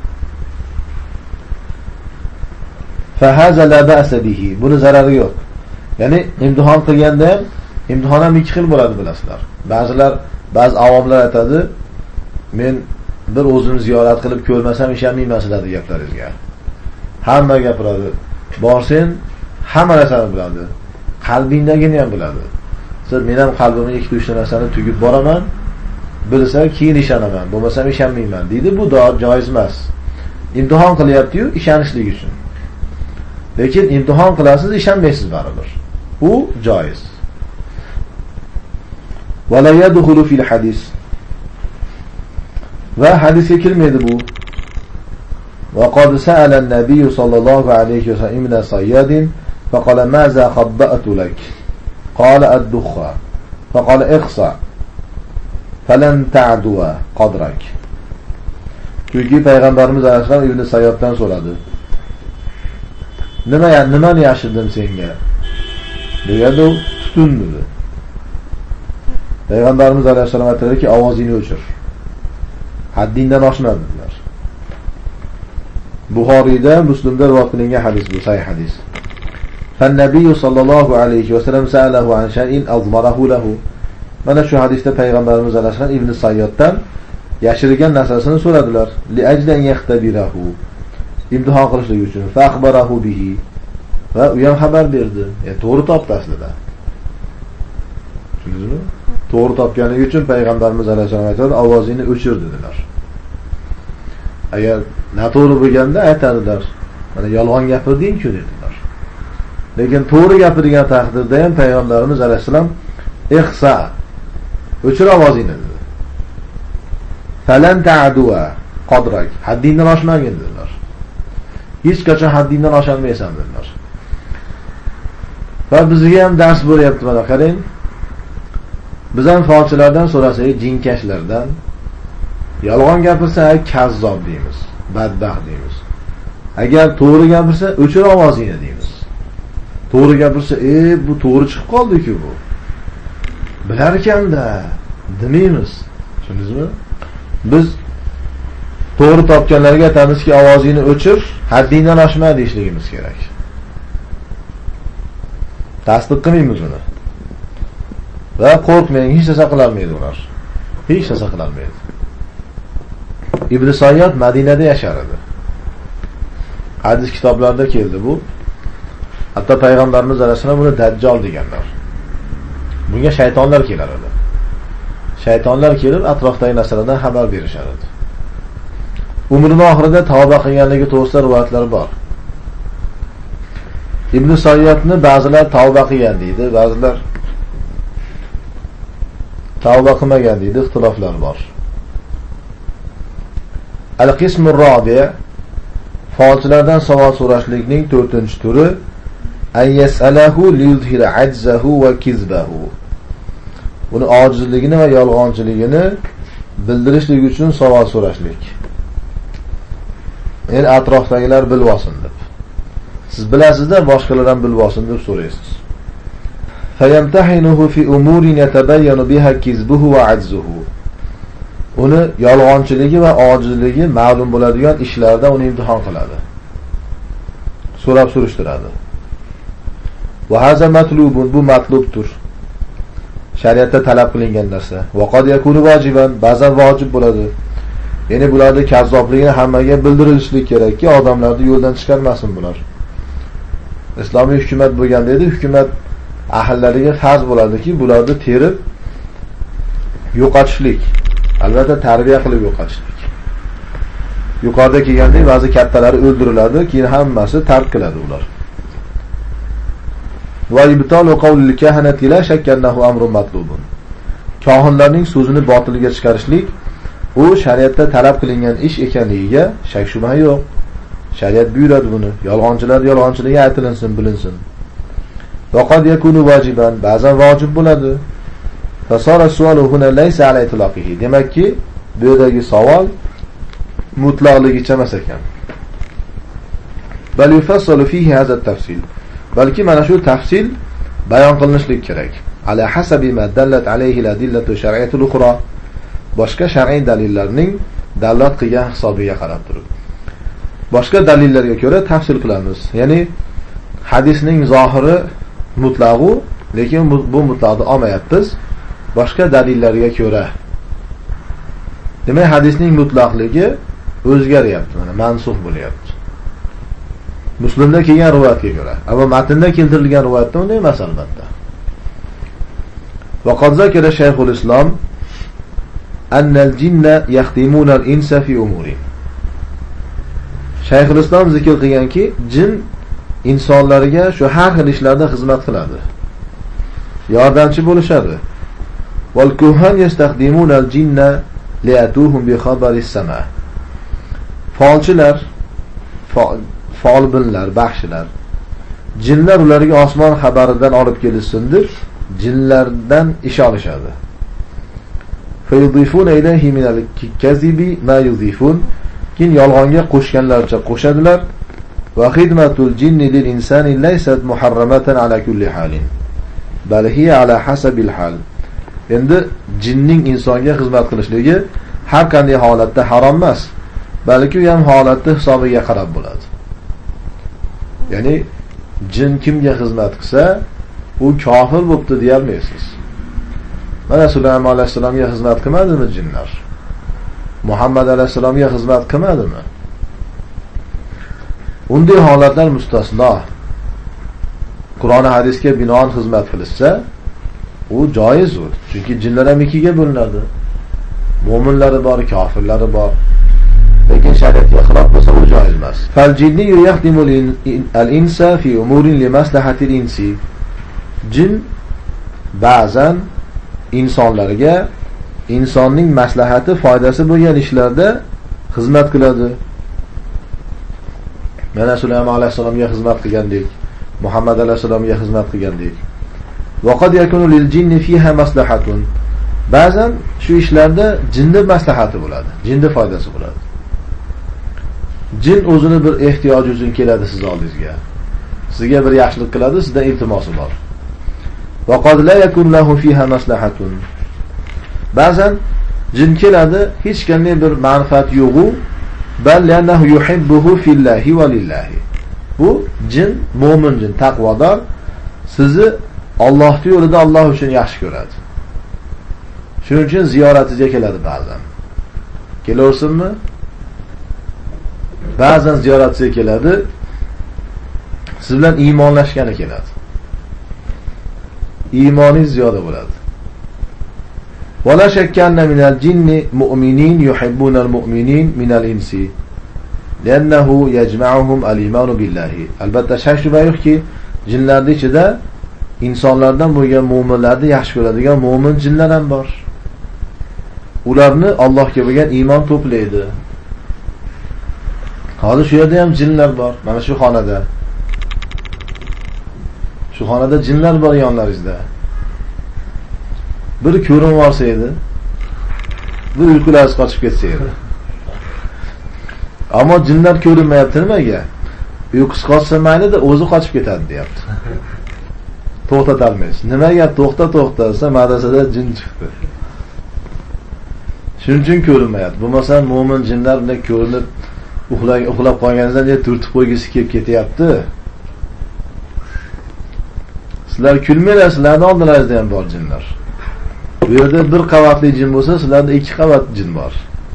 Fa haza la ba'sa bihi. Buni zarari yo'q. Ya'ni imtihon qilganda ham imtihon ham ikki xil bo'ladi, bilasizlar. Ba'zi avomlar aytadi, men bir o'zim ziyorat qilib ko'rmasam ishonmayman sizlarning gaplaringizga. Hamma gapiradi. Borsen hamma narsani biladi. Qalbingdagini ham biladi. Siz men ham qalbimga ikkita narsani tugib boraman, bilsa keyin ishonaman, bo'lmasam ishonmayman deydi. Bu joiz emas. Imtihon qilyapti-yu, ishonishlik uchun. Lekin imtihon qilasiz, ishonmaysiz baribir. Bu joiz. Va la yadkhulu fil hadis. Va hadisga kirmaydi bu. Va qad sa'ala an-nabiy sallallohu alayhi va sallam min sayyadin faqala maza khabba'tu lak. Qala ad-dukha. Faqala iqsa. Falan ta'duwa qadrak. Chunki payg'ambarimiz alayhisalom Ibn Sayyoddan so'radi. Nimani yashirdim senga? Deganda tutun dedi. Payg'ambarimiz alayhisalom aytadiki, ovozingni o'chir. Haddingdan oshma dedilar. Buxoriyda, Muslimda rivoyat qilingan hadis bu, sahih hadis. Fan-nabiy sallallohu alayhi va sallam sa'alahu an shay'in azmarahu lahu. Mana shu hadisda payg'ambarimiz alayhisalom Ibn Sayyoddan yashirgan narsasini so'radilar. Li ajlan yahtabirahu. Imtihon qilishlik uchun. Fa akhbarahu bihi. Va u ham xabar berdi. To'g'ri topdi aslida. Tushundingizmi? To'g'ri topganligi uchun payg'ambarimiz alayhisalom aytadi, ovozingni o'chir dedilar. Agar noto'g'ri bo'lganda aytadilar, mana yolg'on gapirding-ku dedilar. Lekin to'g'ri gapirgan taqdirda ham payg'ambarimiz alayhisalom ihsa, o'chir ovozingni dedi. Falan ta'duwa qadrak, haddingdan oshmagin dedilar. Hech qachon haddingdan osholmaysan dedilar. Va bizga ham dars bo'lyapti, mana qarang. Biz ham falchilardan so'rasak, jinkashlardan yolg'on gapirsa, kazzob deymiz, badbaxt deymiz. Agar to'g'ri gapirsa, o'chir ovozingni deymiz. To'g'ri gapirsa, bu to'g'ri chiqib qoldi-ku bu. Bilar ekanda demaymiz. Tushundingizmi? Biz to'g'ri topganlarga aytamizki, ovozingni o'chir, haddingdan oshma deyishligimiz kerak. Tasdiq qilmaymiz uni. Va qo'rqmang, hech narsa qila olmaydi ular. Hech narsa qila olmaydi. Ibn Sayyad Madinada yashar edi. Hadis kitoblarida keldi bu. Hatto payg'ambarimiz orasida buni Dajjal deganlar. Bunga shaytonlar kelar edi. Shaytonlar kelib atrofdagi narsalardan xabar berishar edi. Umrining oxirida tavba qilganligi to'g'risida rivoyatlar bor. Ibn Sayyadni ba'zilar tavba qilgan deydi, ba'zilar tavba qilmagan deydi, ixtiloflar bor. Al-qismur rabi' falchilardan savol so'rashlikning 4-turi an yas'alahu liyuzhira ajzahu va kizbahu. Uni ojizligini va yolg'onchiligini bildirishlik uchun savol so'rashlik. Endi atrofdagilar bilib olsin deb. Siz bilasizda boshqalar ham bilib olsin deb so'raysiz. Fayamtahinuhu fi umurin yatabayyanu biha kizbuhu va ajzuhu. Uni yolg'onchiligi va ojizligi ma'lum bo'ladigan ishlarda uni imtihon qiladi. So'rab surishtiradi. Va hadza matlubun, bu matlubdir. Shariatda talab qilingan narsa. Va qad yakunu vojiban, ba'zan vojib bo'ladi. Ya'ni bularning kazzobligini hammaga bildirilishligi kerakki, odamlarni yo'ldan chiqarmasin bular. Islomiy hukumat bo'lganda edi, hukumat ahllariga farz bo'ladiki, bularni terib yo'qotishlik. Albatta tarbiya qilib yo'qotishlik. Yuqorida kelgandek ba'zi kattalari o'ldiriladi, keyin hammasi tark qiladi ular. Va ibtalu qawlil kahanati la shakka annahu amrun matlubun. Kohinlarning so'zini botilga chiqarishlik u shariatda talab qilingan ish ekanligiga shak shubha yo'q. Shariat buyuradi buni. Yolg'onchilar yolg'onchiligi aytilinsin, bilinsin. Va qad yakunu vojiban, ba'zan vojib bo'ladi. Fasara sualu huna laysa ala itlaqihi. Demakki, bu yerdagi savol mutlaqligicha emas ekan. Bal yufassalu fihi hadha at-tafsil. Balki mana shu tafsil bayon qilinishlik kerak. Ala hasabi ma dallat alayhi al-adillatu shar'iyyatu al-ukhra. Boshqa shar'iy dalillarning dalolat qilgan hisobiga qarab turib. Boshqa dalillarga ko'ra tafsil qilamiz. Ya'ni hadisning zohiri mutlaqu, lekin bu mutlaqni olmayapmiz. Boshqa dalillarga ko'ra. Demak, hadisning mutlaqligi o'zgaryapti, mana mansux bo'lyapti. Muslimda kelgan rivoyatga ko'ra. Ammo matnda keltirilgan rivoyatda unday emas albatta. Va qad zakara Shayxul Islom anna al-jinna yaxtimuna al-insa fi umuri. Shayxul Islom zikr qilganki, jin insonlarga shu har xil ishlarda xizmat qiladi. Yordamchi bo'lishadi. Wal kuhan yastaqdimuna al-jinna li'atuhum bi khabari as-sama. Falchilar, folbinlar, baxshilar. Jinlar ularga osmon xabaridan olib kelishsin deb jinlardan ish olishadi. Fayudifuna ilayhi min al-kazibi ma yudifun. Kin yolg'onga qo'shganlarcha qo'shadilar. Va xidmatul jinni lil insani laysat muharramatan ala kulli halin. Bal hiya ala hasabil hal. Endi jinning insonga xizmat qilishligi har qanday holatda harom emas, balki u ham holatda hisobiga qarab bo'ladi. Ya'ni jin kimga xizmat qilsa, u kofir bo'pti deya olmaysiz. Mana Sulaymon alayhisalomga xizmat qilmadimi jinlar? Muhammad alayhisalomga xizmat qilmadimi? Unday holatlar mustasno. Qur'on hadisga binoan xizmat qilishsa, u joiz u. Chunki jinlar ham ikkiga bo'linadi. Mo'minlari bor, kofirlari bor. Lekin shariatga xilof bo'lsa u joiz emas. Fal jinni yaxdimu al-insa fi umurin li maslahati al-insi. Jin ba'zan insonlarga insonning maslahati, foydasi bo'lgan ishlarda xizmat qiladi. Mana Sulaymon alayhisalomga xizmat qilgandek, Muhammad alayhisalomga xizmat qilgandek. Va qad yakunu lil jinni fiha maslahatun. Ba'zan shu ishlarda jinning maslahati bo'ladi, jinning foydasi bo'ladi. Jin o'zini bir ehtiyoji uchun keladi siz oldingizga. Sizga bir yaxshilik qiladi, sizdan iltimosi bor. Va qad la yakun lahu fiha maslahatun. Ba'zan jin keladi, hech qanday bir manfaat yo'q-u, bal lanahu yuhibbuhu fillahi va lillahi. Bu jin mo'min jin, taqvodor, sizni Allohning yo'lida Alloh uchun yaxshi ko'radi. Shuning uchun ziyoratiga keladi ba'zan. Kelaversinmi? Ba'zan ziyoratiga keladi. Siz bilan iymonlashgani keladi. Iymoningiz ziyoda bo'ladi. Wala shakkanna minal jinni mu'minin yuhibbunal mu'minin minal insi. Li'annahu yajma'uhum al-iman billahi. Albatta shak shubha yo'qki, jinlarning ichida insonlardan bo'lgan mu'minlarni yaxshi ko'radigan mu'min jinlar ham bor. Ularni Allohga bo'lgan iymon to'playdi. Hozir shu yerda ham jinlar bor. Mana shu xonada. Shu xonada jinlar bor yonlaringizda. Bir ko'rinib olsa edi, bir uyqularingiz qochib ketsa edi. Ammo jinlar ko'rinmayapti nimaga? Uyqusi qochsa mayli-da, o'zi qochib ketadi, deyapti. To'xtatolmaysiz. Nimaga to'xta desa, madrasada jin chiqdi. Shuning uchun ko'rinmayapti. Bo'lmasa mo'min jinlar bilan ko'rinib, uxlab qolganingizda turtib qo'ygisi kelib ketyapti. Sizlar kulmanglar, sizlarning oldingizda ham bor jinlar. Bu yerda bir qavatli jin bo'lsa, sizlarda 2 qavat jin bor.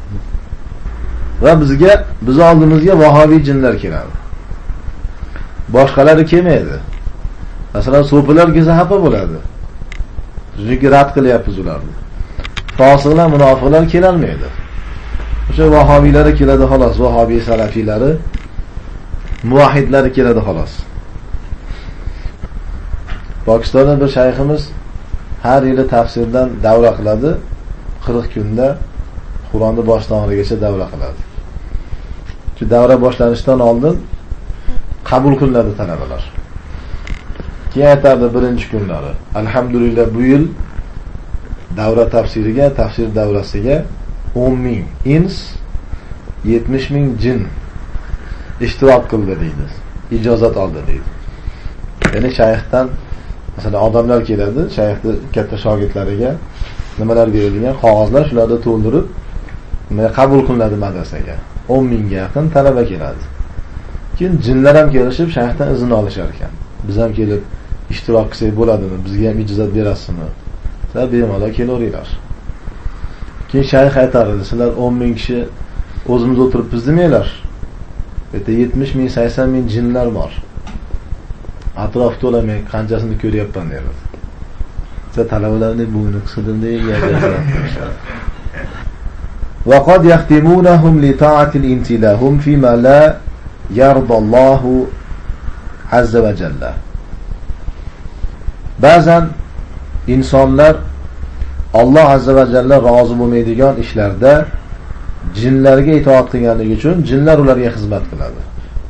Va biz oldimizga vahobiy jinlar keladi. Boshqalari kelmaydi. Masalan, so'pilar kelsa xafa bo'ladi. Chunki rad qilyapmiz ularni. Fosiqlar, munofiqlar kelolmaydi. O'sha vahobiylari keladi xolos, vahobiy salafiylari, muvahhidlari keladi xolos. Pokistonda bir shayximiz har yili tafsirdan davra qiladi. 40 kunda Qur'onni boshdan oxirigacha davra qiladi. Shu davra boshlanishidan oldin qabul qilinadi talabalar. Keyin aytadi birinchi kunlari. Alhamdulillah bu yil davra tafsiriga, tafsir davrasiga 10,000 ins, 70,000 jin ishtirok qildi deydi. Ijozat oldi deydi. Ya'ni shayxdan masalan odamlar keladi, shayxning katta shogirdlariga nimalar berilgan qog'ozlar, shularni to'ldirib qabul qilinadi madrasaga. 10,000 ga yaqin talaba keladi. Keyin jinlar ham kelishib shayxdan izn olishar ekan. Biz ham kelib ishtirok qilsak bo'ladimi? Bizga ham ijozat berasizmi? Sizlar bemalol kelaveringlar. Keyin shayx aytardi, sizlar 10,000 kishi o'zimiz o'tiribmiz demanglar. Bu yerda 70,000, 80,000 jinlar bor. Atrof to'lamay qanchasini ko'ryapman derdi. Siz talabalarni bo'yni qisdim deyapsiz. Va qad yahtimunahum li ta'atil intilahum fima la yarda Allahu azza va jalla. Ba'zan insonlar Alloh azza va jalla rozi bo'lmaydigan ishlarda jinlarga itoat qilganligi uchun jinlar ularga xizmat qiladi.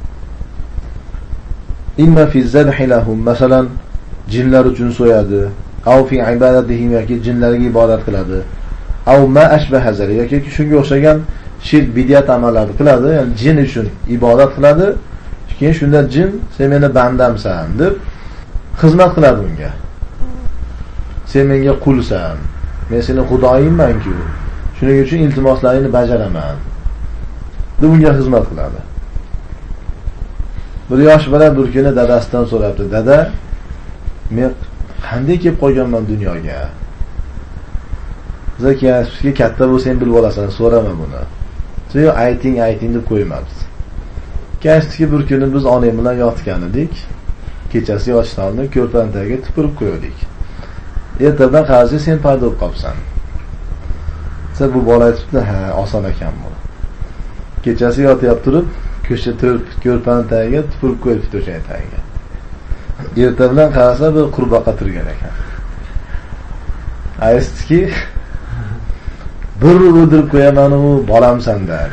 Imma fi zabhi lahum, masalan, jinlar uchun so'yadi, aw fi ibadatihim, yoki jinlarga ibodat qiladi, aw ma ashbaha zalik, yoki shunga o'xshagan shirk, bid'at amallarni qiladi, ya'ni jin uchun ibodat qiladi. Keyin shunda jin sen meni bandamsan deb xizmat qiladi unga. Sen menga qulsan, men seni xudoyimman-ku. Shuning uchun iltimoslaringni bajaraman deb unga xizmat qiladi. Bir yosh bola bir kuni dadasidan so'rabdi, "Dada, men qanday kelib qolganman dunyoga? Bizga katta bo'lsang bilib olasan, so'rama buni." Siz ayting deb qo'ymabsiz. Kechki bir kuni biz onam bilan yotgan edik. Kechasi yotishdan oldin ko'rpaning tagiga tupurib qo'ydik. Ertadan qarasa sen paydo bo'lib qolsan. Siz bu bola aytibdi, "Ha, oson ekan bu." Kechasi yotyapti turib, ko'cha ko'rpaning tagiga tupurib qo'yibdi o'sha tagiga. Erta bilan qarasa bir qurbaqa turgan ekan. Aytdiki, "Bir o'ldirib qo'yaman u bolamsan" dedi.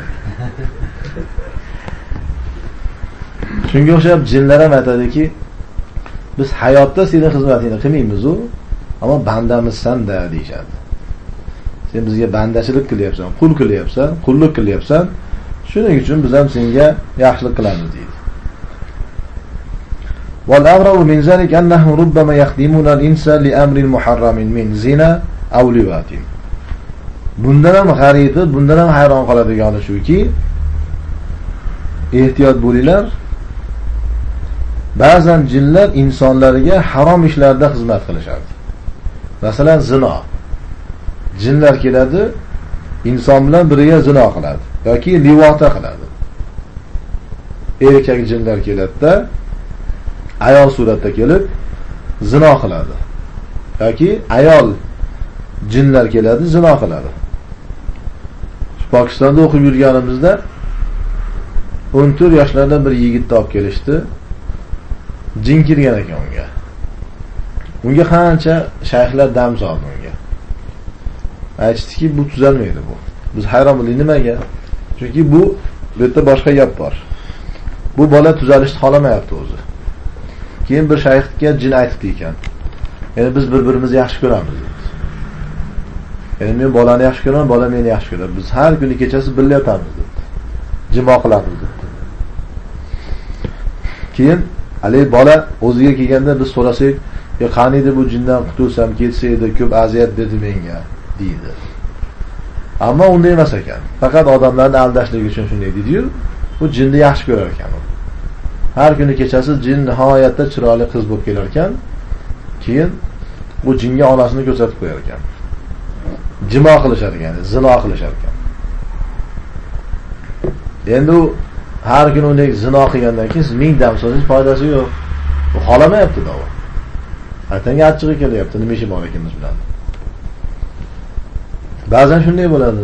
Shunga o'xshab jinlar ham aytadiki, biz hayotda seni xizmatingni qilmaymiz-ku, ammo bandamizsan-da deyshadi. Sen bizga bandachilik qilyapsan, qul qilyapsan, qullik qilyapsan. Shuning uchun biz ham senga yaxshilik qilamiz deydi. Wal aghrab min zalik annahum rubbama yakhdimuna al-insa li amrin muharramin min zina aw liwatin. Bundan ham g'aribi, bundan ham hayron qoladigani shuki, ehtiyot bo'linglar. Ba'zan jinlar insonlarga harom ishlarda xizmat qilishadi. Masalan, zino. jinlar keladi, inson bilan birga zino qiladi yoki livota qiladi. Erkak jinlar keladi-da, ayol suratda kelib zino qiladi. Yoki ayol jinlar keladi, zino qiladi. Pokistonda o'qib yurganimizda 14 yoshlarda bir yigitni olib kelishdi. Jin kirgan ekan unga. Unga qancha shayxlar dam soldi unga. Aytishdiki, bu tuzalmaydi bu. Biz hayron bo'ldik, nimaga? Chunki bu yerda boshqa gap bor. Bu bola tuzalishni xohlamayapti o'zi. Keyin bir shayxga jin aytibdi ekan. Ya'ni biz bir-birimizni yaxshi ko'ramiz dedi. Ya'ni men bolani yaxshi ko'raman, bola meni yaxshi ko'radi. Biz har kuni kechasi birga yotamiz dedi. Jimo qilamiz dedi. Keyin hali bola o'ziga kelganda biz so'rasak, "Ya qaniydi bu jindan qutulsam, ketsa edi, ko'p aziyat berdi menga" deydi. Ammo unday emas ekan. Faqat odamlarni aldashlik uchun shunday deydi-yu, bu jinni yaxshi ko'rar ekan u. Har kuni kechasi jin nihoyatda chiroyli qiz bo'lib kelar ekan. Keyin bu jinga onasini ko'rsatib qo'yar ekan. Jimo qilishar ekan, zino qilishar ekan. Endi u har kuni unday zino qilgandan keyin siz ming dam so'zish foydasi yo'q. U xolamayapti-da u. Aytanga achchig'i kelyapti, nima ishi bor ekan biz bilan. Ba'zan shunday bo'ladi.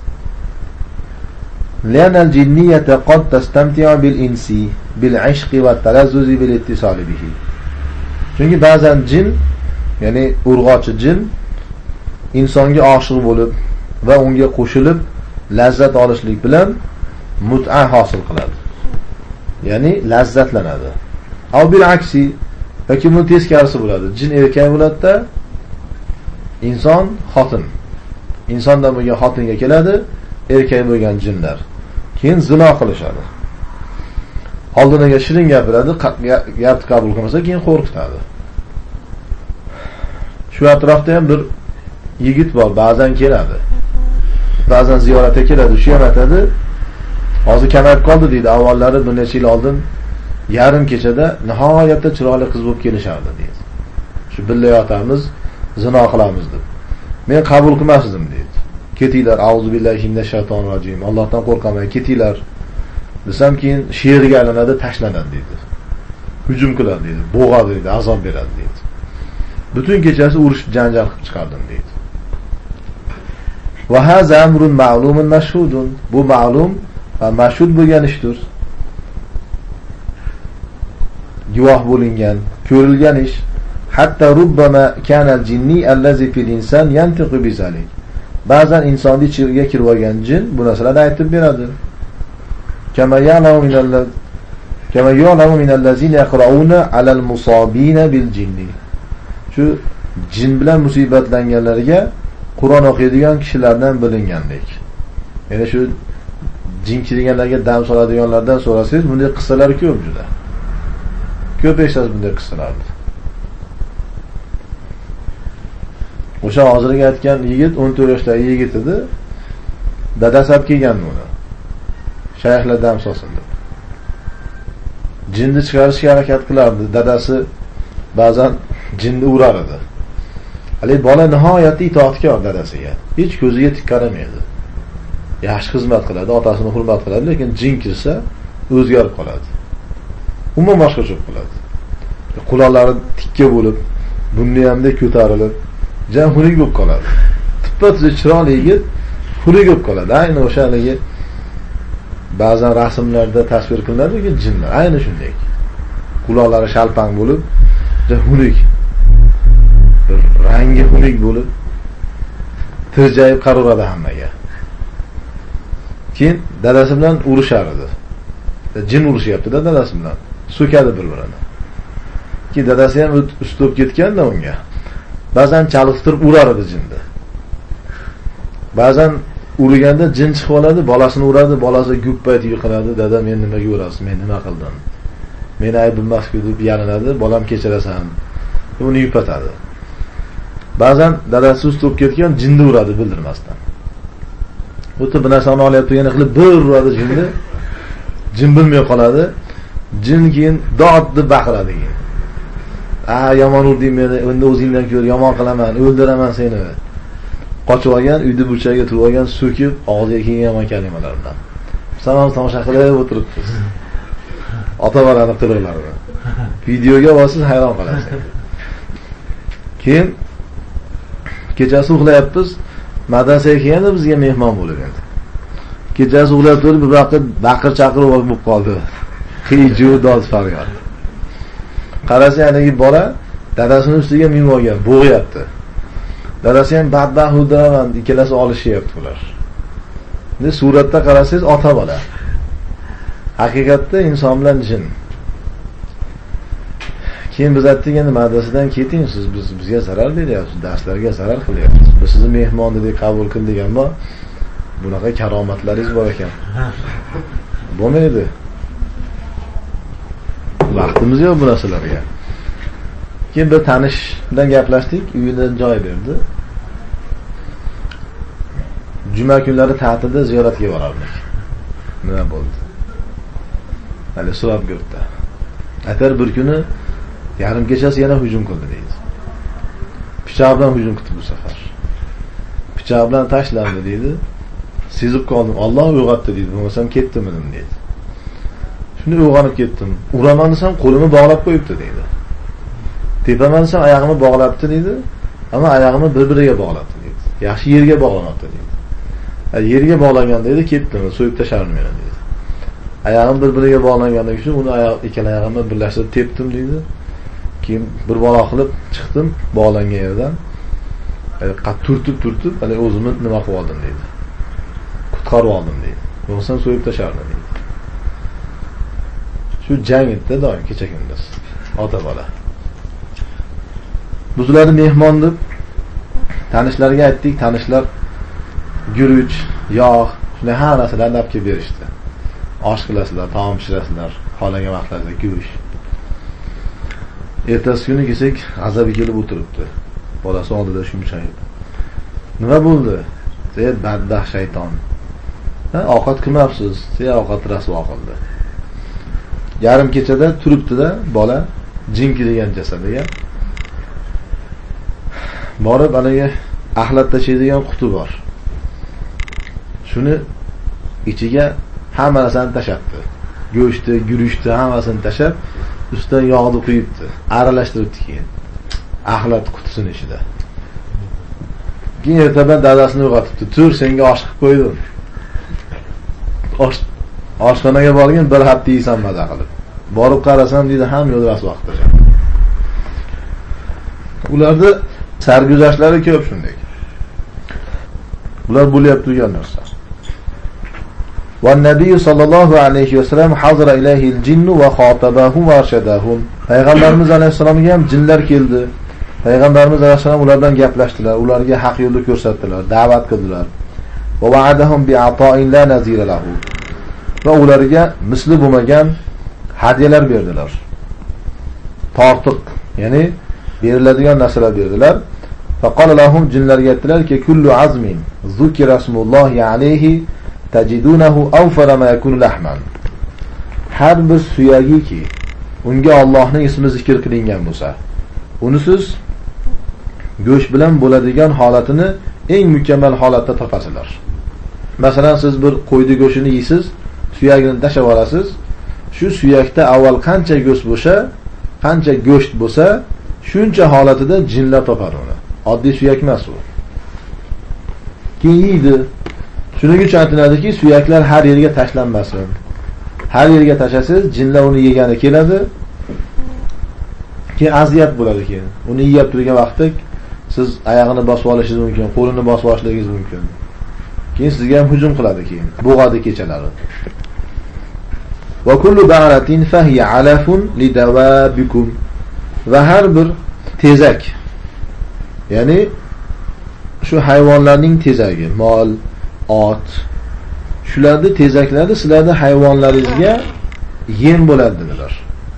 Li'anna al-jinniyata qad tastamti'u bil-insi bil-'ishqi va talazzuzi bil-ittisali bihi. Chunki ba'zan jin, ya'ni urg'ochi jin insonga oshiq bo'lib va unga qo'shilib lazzat olishlik bilan mut'a hosil qiladi. Ya'ni lazzatlanadi. Aw bil-aksi, yoki buni teskarisi bo'ladi. Jin erkak bo'ladi-da, inson xotin. Insondan bo'lgan xotinga keladi, erkak bo'lgan jinlar. Keyin zino qilishadi. Oldiniga shirin gapiradi, gapni qabul qilmasa keyin qo'rqitadi. Shu atrofda ham bir yigit bor, ba'zan keladi. Ba'zan ziyoratga keladi, shu ham aytadi. Hozir kamayib qoldi deydi. Avvallari bir necha yil oldin yarim kechada nihoyatda chiroyli qiz bo'lib kelishardi deydi. Shu birga yotamiz, zino qilamiz deb. Men qabul qilmasdim deydi. Ketinglar, auzu billahi minash shaytonir rojim. Allohdan qo'rqaman, ketinglar. Desam keyin sherga aylanadi, tashlanadi deydi. Hujum qiladi deydi, bo'g'adi deydi, azob beradi deydi. Butun kechasi urush janjal qilib chiqardim deydi. Va haza amrun ma'lumun mashhudun. Bu ma'lum va mashhud bo'lgan ishdir. Guvoh bo'lingan, ko'rilgan ish. Hatta rubbama kana al-jinni allazi fil insan yantiqu bi zalik. Ba'zan insonning ichiga kirib olgan jin bu narsalarni aytib beradi. Kama ya'lamu min allazina yaqra'una 'ala al-musabina bil jinni. Shu jin bilan musibatlanganlarga Qur'on o'qiydigan kishilardan bilingandek. Ya'ni shu jin kirganlarga dam soladiganlardan so'rasangiz, bunday qissalar ko'p juda. Ko'p eshitasiz bunday qissalarni. O'sha hozirgi aytgan yigit 14 yoshdagi yigit edi. Dadasi olib kelgan uni. Shayxlar dam solsin deb. Jinni chiqarishga harakat qilardi. Dadasi ba'zan jinni urar edi. Hali bola nihoyatda itoatkor dadasiga. Hech ko'ziga tik qaramaydi. Yaxshi xizmat qiladi, otasini hurmat qiladi, lekin jin kirsa o'zgarib qoladi. Umuman boshqacha bo'ladi. Quloqlari tikka bo'lib, bunni hamda ko'tarilib, jan xurik bo'lib qoladi. Tippa-tuzuk chiroyli yigit xurik bo'lib qoladi. Ayni o'sha haligi ba'zan rasmlarda tasvir qilinadi-ku jinlar, ayni shunday. Quloqlari shalpang bo'lib, jan xurik, rangi xurik bo'lib, tirjayib qaraveradi hammaga. Keyin dadasi bilan urushar edi. Jin urushyapti-da dadasi bilan. So'kadi bir-birini. Ki dadasi ham ustib ketganda unga. Ba'zan chaliqtirib urar edi jinni. Ba'zan urganda jin chiqib oladi, bolasini uradi, bolasi guppayib yiqiladi. Dada men nimaga urasiz? Men nima qildim? Meni aybim emas-ku deb yalinadi, bolam kechirasan. Uni yupatadi. Ba'zan dadasi ustib ketgan jinni uradi bildirmasdan. O'tib bir narsani olyapti, yana qilib bir uradi jinni. Jin bilmay qoladi. Jin keyin dod deb baqiradi keyin. Yomon urding meni, endi o'zingdan ko'r, yomon qilaman, o'ldiraman seni. qochib olgan, uyda burchagiga turib olgan, so'kib, og'ziga kelgan yomon kalimalar bilan. Biz tomosha qilib o'tiribmiz. Ota-bolani qilig'larini. Videoga olsangiz hayron qolasiz. Keyin kechasi uxlayapmiz. Madrasaga kelganda bizga mehmon bo'lib endi. Kechasi uxlab turib, bir vaqt baqir-chaqir bo'lib qoldi. Qiy-chuv, dod faryod. Qarasa, yanagi bola dadasining ustiga minib olgan, bo'g'yapti. Dadasi ham badbaxt hudiraman, ikkalasi olishyapti ular. Endi suratda qarasangiz ota bola. Haqiqatda inson bilan jin. Keyin biz aytdik, endi madrasadan keting, siz bizga zarar beryapsiz, darslarga zarar qilyapsiz. Biz sizni mehmon deb qabul qildik, ammo bunaqa karomatlaringiz bor ekan. Bo'lmaydi. Vaqtimiz yo'q bu narsalarga. Keyin bir tanish bilan gaplashdik, uyidan joy berdi. Juma kunlari ta'tilda ziyoratga borardik. Nima bo'ldi? Hali so'rab ko'rdi. Atar bir kuni yarim kechasi yana hujum qildi deydi. Pichoq bilan hujum qildi bu safar. Pichoq bilan tashlandi deydi. Sezib qoldim. Alloh uyg'otdi deydi. Bo'lmasam ketdim deydi. Shunda uyg'onib ketdim. Uraman desam qo'limni bog'lab qo'yibdi deydi. Tepaman desam oyog'imni bog'labdi deydi. Ammo oyog'imni bir-biriga bog'labdi deydi. Yaxshi yerga bog'lamabdi deydi. Yerga bog'laganda edi ketdim, so'yib tashladim meni deydi. Oyog'im bir-biriga bog'langandan keyin uni ikkala oyog'imni birlashtirib tepdim deydi. Keyin bir balo qilib chiqdim bog'langan yerdan. Turtib, hali o'zimni nima qilib oldim deydi. Qutqarib oldim deydi. Bo'lmasam so'yib tashardim deydi. Shu jang etdi doim kecha kunduz. Ota bola. Bizlarni mehmon deb tanishlarga aytdik, tanishlar guruch, yog', shunday har narsalarni olib kelib berishdi. Osh qilasizlar, taom pishirasizlar, xohlagan vaqtlarda guruch. Ertasi kuni kelsak, g'azabi kelib o'tiribdi. Bolasi oldida shumshayib. Nima bo'ldi? Sen badbaxt shayton. Ovqat qilmabsiz, sen ovqat rasvo qildi. Yarim kechada turibdi-da bola jinki degan jasadiga. Borib anaga axlat tashlaydigan quti bor. Shuni ichiga hamma narsani tashatdi. Go'shtni, guruchni hammasini tashab, ustidan yog'ni quyibdi. Aralashtiribdi keyin. Axlat qutisini ichida. Keyin ertadan dadasini uyg'otibdi. Tur, senga osh qilib qo'ydim. Oshxonaga borgan bir hafta yeysan maza qilib. Borib qarasam deydi, ham yo'l rasvo qilib. Ularda sarguzashtlari ko'p shunday. Ular bo'lyapti turgan narsa. والنبي صلى الله عليه وسلم حضر إليه الجن وخاطبهم وارشدهم. Payg'ambarimiz alayhisolamga ham jinlar keldi. Payg'ambarimiz alayhisolam ulardan gaplashdilar, ularga haq yo'lni ko'rsatdilar, da'vat qildilar. Va wa'adahum bi'ata'in la nazira lahu. Va ularga misli bo'lmagan hadyalar berdilar. Tortiq, ya'ni beriladigan narsalar berdilar. Faqala lahum, jinlarga aytdilarki, kullu azmin zukira ismullohi alayhi tajidunahu awfara ma yakunu lahman. Har bir suyagiki unga Allohning ismi zikr qilingan bo'lsa, uni siz go'sht bilan bo'ladigan holatini eng mukammal holatda topasizlar. Masalan, siz bir qo'yni go'shtini yeysiz, suyagini tashlab olasiz. Shu suyakda avval qancha go'sht bo'lsa, shuncha holatida jinlar topar uni. Oddiy suyak emas u. Keyin yeydi. Shuning uchun aytiladiki, suyaklar har yerga tashlanmasin. Har yerga tashlasangiz, jinlar uni yegani keladi. Keyin aziyat bo'ladi keyin. Uni yeyib turgan vaqtda siz oyog'ini bosib olishingiz mumkin, qo'lini bosib olishingiz mumkin. Keyin sizga ham hujum qiladi keyin. Bo'g'adi kechalari. Va kullu ba'ratin fahiya alafun lidawabikum. Va har bir tezak, ya'ni shu hayvonlarning tezagi, mol, ot, shularning tezaklari sizlarning hayvonlaringizga yem bo'ladi dedilar.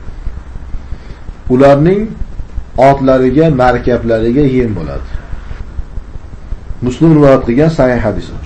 Ularning otlariga, markablariga yem bo'ladi. Muslim rivoyat qilgan sahih hadisdir.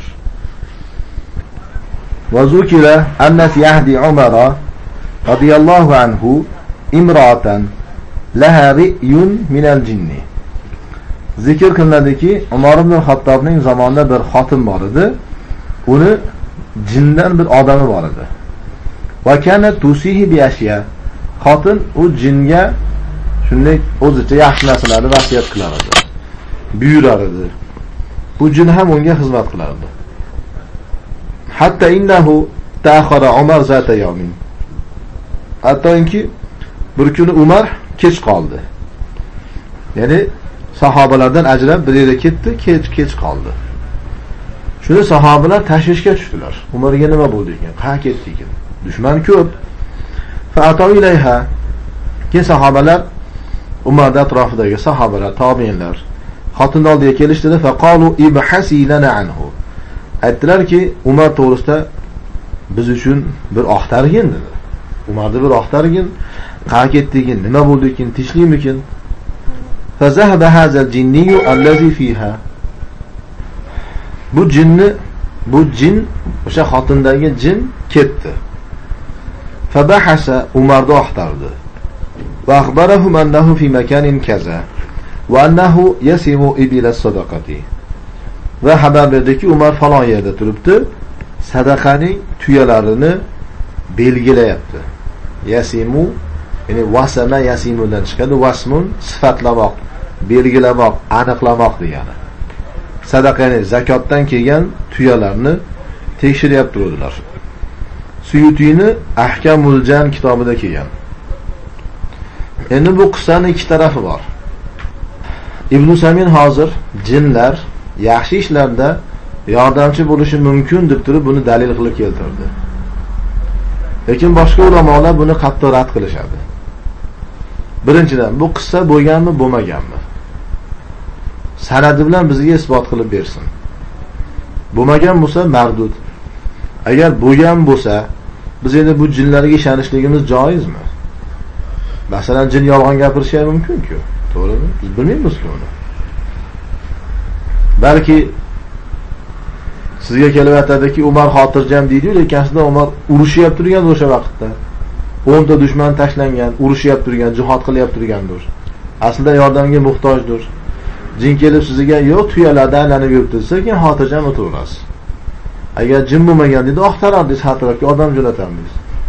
Va zukira anna fi ahdi Umar radiyallohu anhu imra'atan laha ri'yun min al-jinn. zikr qilinadiki, Umar ibn Xattobning zamonida bir xotin bor edi. Uni jindan bir odami bor edi. Va kana tusihi bi ashya. Xotin u jinga shunday o'zicha yaxshi narsalarni vasiyat qilar edi. Buyurar edi. Bu jin ham unga xizmat qilardi. Hatta innahu ta'akhara Umar zata yawmin. Hattoki bir kuni Umar kech qoldi. Ya'ni sahobalardan ajrab bir yerga ketdi, kech qoldi. Shuni sahobalar tashvishga tushdilar. Umarga nima bo'ldi ekan? Qayerga ketdi ekan? Dushman ko'p. Fa'atu ilayha. Keyin sahobalar Umarda atrofidagi sahobalar, tobiinlar xotin oldiga kelishdi va qalu ibhasi lana anhu. Aytdilarki, Umar to'g'risida biz uchun bir oqtargin dedi. Umarda bir oqtargin, qayerga ketdi ekan? Nima bo'ldi ekan? Tinchlikmikin? Fa zahaba hazal jinniy allazi fiha. Bu jin o'sha xotindagi jin ketdi. Fa bahasa Umarda oqtardi. Va akhbarahum annahu fi makanin kaza va annahu yasimu ibila sadaqati. Va xabar berdiki, Umar falon yerda turibdi, sadaqaning tuyalarini belgilayapti. Yasimu, ya'ni wasama yasimudan chiqadi. Wasmun sifatlamoq, belgilamoq, aniqlamoq degani. Sadaqani zakotdan kelgan tuyalarni tekshiryapti o'zilar. Suyutiyni Ahkamul Jan kitobida kelgan. Endi bu qissaning ikki tarafi bor. Ibn Samin hozir jinlar yaxshi ishlarda yordamchi bo'lishi mumkin deb turib buni dalil qilib keltirdi. Lekin boshqa ulamolar buni qattiq rad qilishadi. Birinchidan, bu qissa bo'lganmi, bo'lmaganmi? Sanadi bilan bizga isbot qilib bersin. Bo'lmagan bo'lsa mardud. Agar bo'lgan bo'lsa, biz endi bu jinlarga ishonishligimiz joizmi? Masalan, jin yolg'on gapirishi ham mumkin-ku. To'g'rimi? Biz bilmaymiz-ku uni. Balki sizga kelib aytadiki, Umar xotirjam deydi-yu, lekin aslida Umar urushyapti turgan o'sha vaqtda. 10 ta dushman tashlangan, urushyapti turgan, jihad qilyapti turgandir. Aslida yordamga muhtojdir. Jin kelib sizga yo'q, tuyalarda aylanib yuribdi desa, keyin xotirjam o'tiraverasiz. Agar jin bo'lmagan dedi, oqtarardiz, hatrafga odam jo'natamiz.